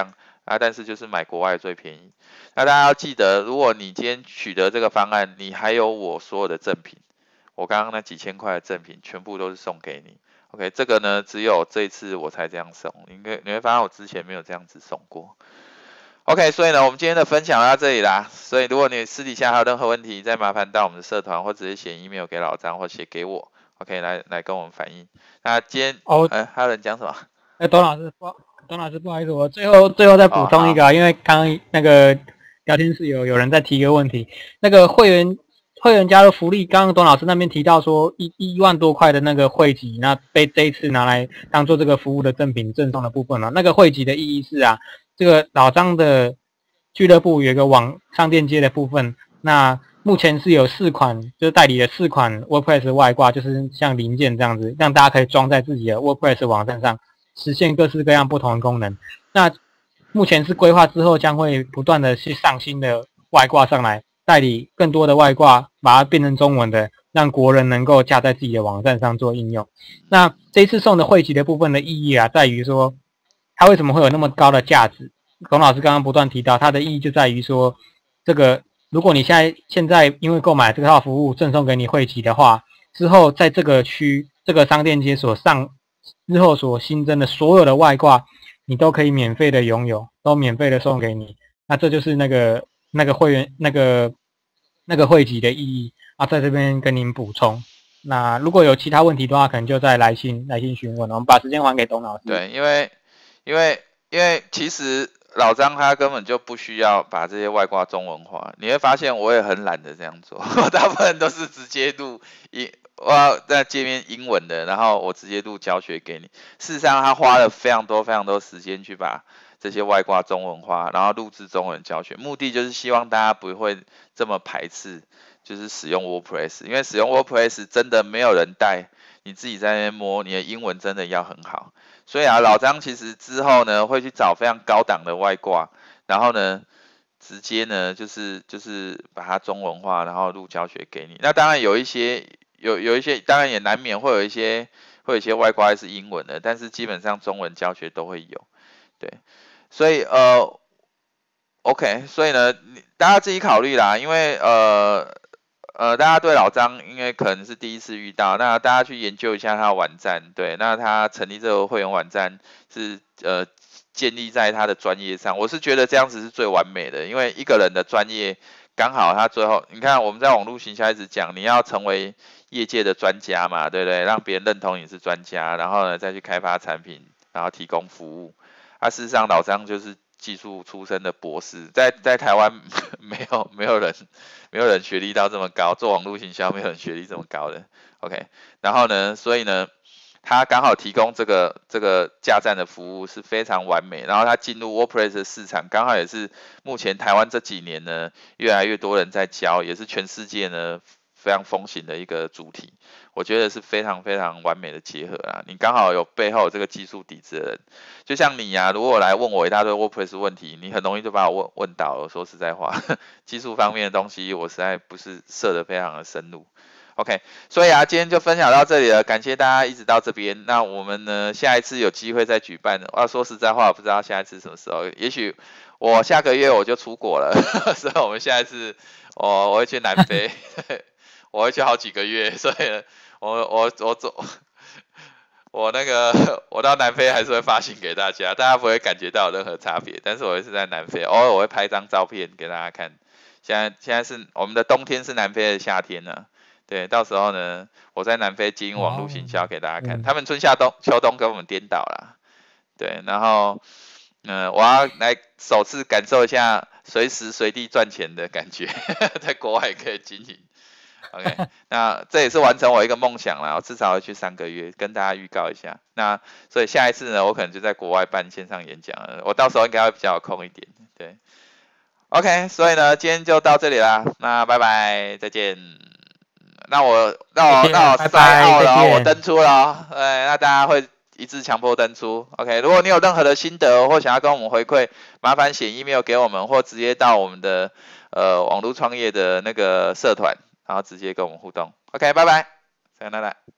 啊，但是就是买国外最便宜。那大家要记得，如果你今天取得这个方案，你还有我所有的赠品，我刚刚那几千块的赠品全部都是送给你。OK， 这个呢只有这一次我才这样送，你会你会发现我之前没有这样子送过。OK， 所以呢，我们今天的分享到这里啦。所以如果你私底下还有任何问题，再麻烦到我们的社团，或直接写 email 给老张，或写给我 ，OK， 来来跟我们反映。那今天哦，哎，还有人讲什么？
哎，董老师，不，董老师，不好意思，我最后最后再补充一个、哦，因为刚刚那个聊天室有有人在提一个问题，那个会员会员加入福利，刚刚董老师那边提到说一一万多块的那个会籍，那被这一次拿来当做这个服务的赠品赠送的部分了、啊。那个会籍的意义是啊。这个老张的俱乐部有一个网上链接的部分，那目前是有四款，就是代理的四款 WordPress 外挂，就是像零件这样子，让大家可以装在自己的 WordPress 网站上，实现各式各样不同的功能。那目前是规划之后将会不断的去上新的外挂上来，代理更多的外挂，把它变成中文的，让国人能够架在自己的网站上做应用。那这一次送的会籍的部分的意义啊，在于说它为什么会有那么高的价值？董老师刚刚不断提到，它的意义就在于说，这个如果你现在现在因为购买这套服务赠送给你会籍的话，之后在这个区这个商店街所上日后所新增的所有的外挂，你都可以免费的拥有，都免费的送给你。那这就是那个那个会员那个那个会籍的意义啊，在这边跟您补充。那如果有其他问题的话，可能就再来信来信询问。我们把时间还给董老师。
对，因为因为因为其实老张他根本就不需要把这些外挂中文化，你会发现我也很懒得这样做，我大部分都是直接录英，我在界面英文的，然后我直接录教学给你。事实上他花了非常多非常多时间去把这些外挂中文化，然后录制中文教学，目的就是希望大家不会这么排斥，就是使用 WordPress， 因为使用 WordPress 真的没有人带，你自己在那边摸，你的英文真的要很好。所以啊，老张其实之后呢会去找非常高档的外挂，然后呢直接呢就是就是把它中文化，然后录教学给你。那当然有一些有有一些，当然也难免会有一些会有一些外挂是英文的，但是基本上中文教学都会有。对，所以呃 ，OK， 所以呢大家自己考虑啦，因为呃。呃，大家对老张因为可能是第一次遇到，那大家去研究一下他的网站，对，那他成立这个会员网站是呃建立在他的专业上，我是觉得这样子是最完美的，因为一个人的专业刚好他最后，你看我们在网络行销一直讲，你要成为业界的专家嘛，对不对？让别人认同你是专家，然后呢再去开发产品，然后提供服务。啊，事实上老张就是技术出身的博士，在在台湾没有没有人没有人学历到这么高，做网络行销没有人学历这么高的 ，OK。然后呢，所以呢，他刚好提供这个这个架站的服务是非常完美，然后他进入 WordPress 的市场，刚好也是目前台湾这几年呢越来越多人在教，也是全世界呢非常风行的一个主题，我觉得是非常非常完美的结合啊！你刚好有背后有这个技术底子的人，就像你啊，如果来问我一大堆 WordPress 问题，你很容易就把我问问倒了。说实在话，技术方面的东西我实在不是涉得非常的深入。OK， 所以啊，今天就分享到这里了，感谢大家一直到这边。那我们呢，下一次有机会再举办。我要说实在话，我不知道下一次什么时候，也许我下个月我就出国了，所以我们下一次我我会去南非。我会去好几个月，所以我我我走，我那个我到南非还是会发信给大家，大家不会感觉到有任何差别。但是我是在南非，偶尔我会拍张照片给大家看。现在现在是我们的冬天，是南非的夏天呢、啊。对，到时候呢，我在南非经营网络行销给大家看， oh, 他们春夏冬秋冬跟我们颠倒啦。对，然后嗯、呃，我要来首次感受一下随时随地赚钱的感觉，在国外可以经营。OK， 那这也是完成我一个梦想啦，我至少会去三个月，跟大家预告一下。那所以下一次呢，我可能就在国外办线上演讲了，我到时候应该会比较有空一点。对 ，OK， 所以呢，今天就到这里啦，那拜拜，再见。那我那我那我塞号了，我登出了，对，那大家会一致强迫登出。OK， 如果你有任何的心得或想要跟我们回馈，麻烦写 email 给我们，或直接到我们的呃网络创业的那个社团。然后直接跟我们互动 ，OK， 拜拜，再见，拜拜。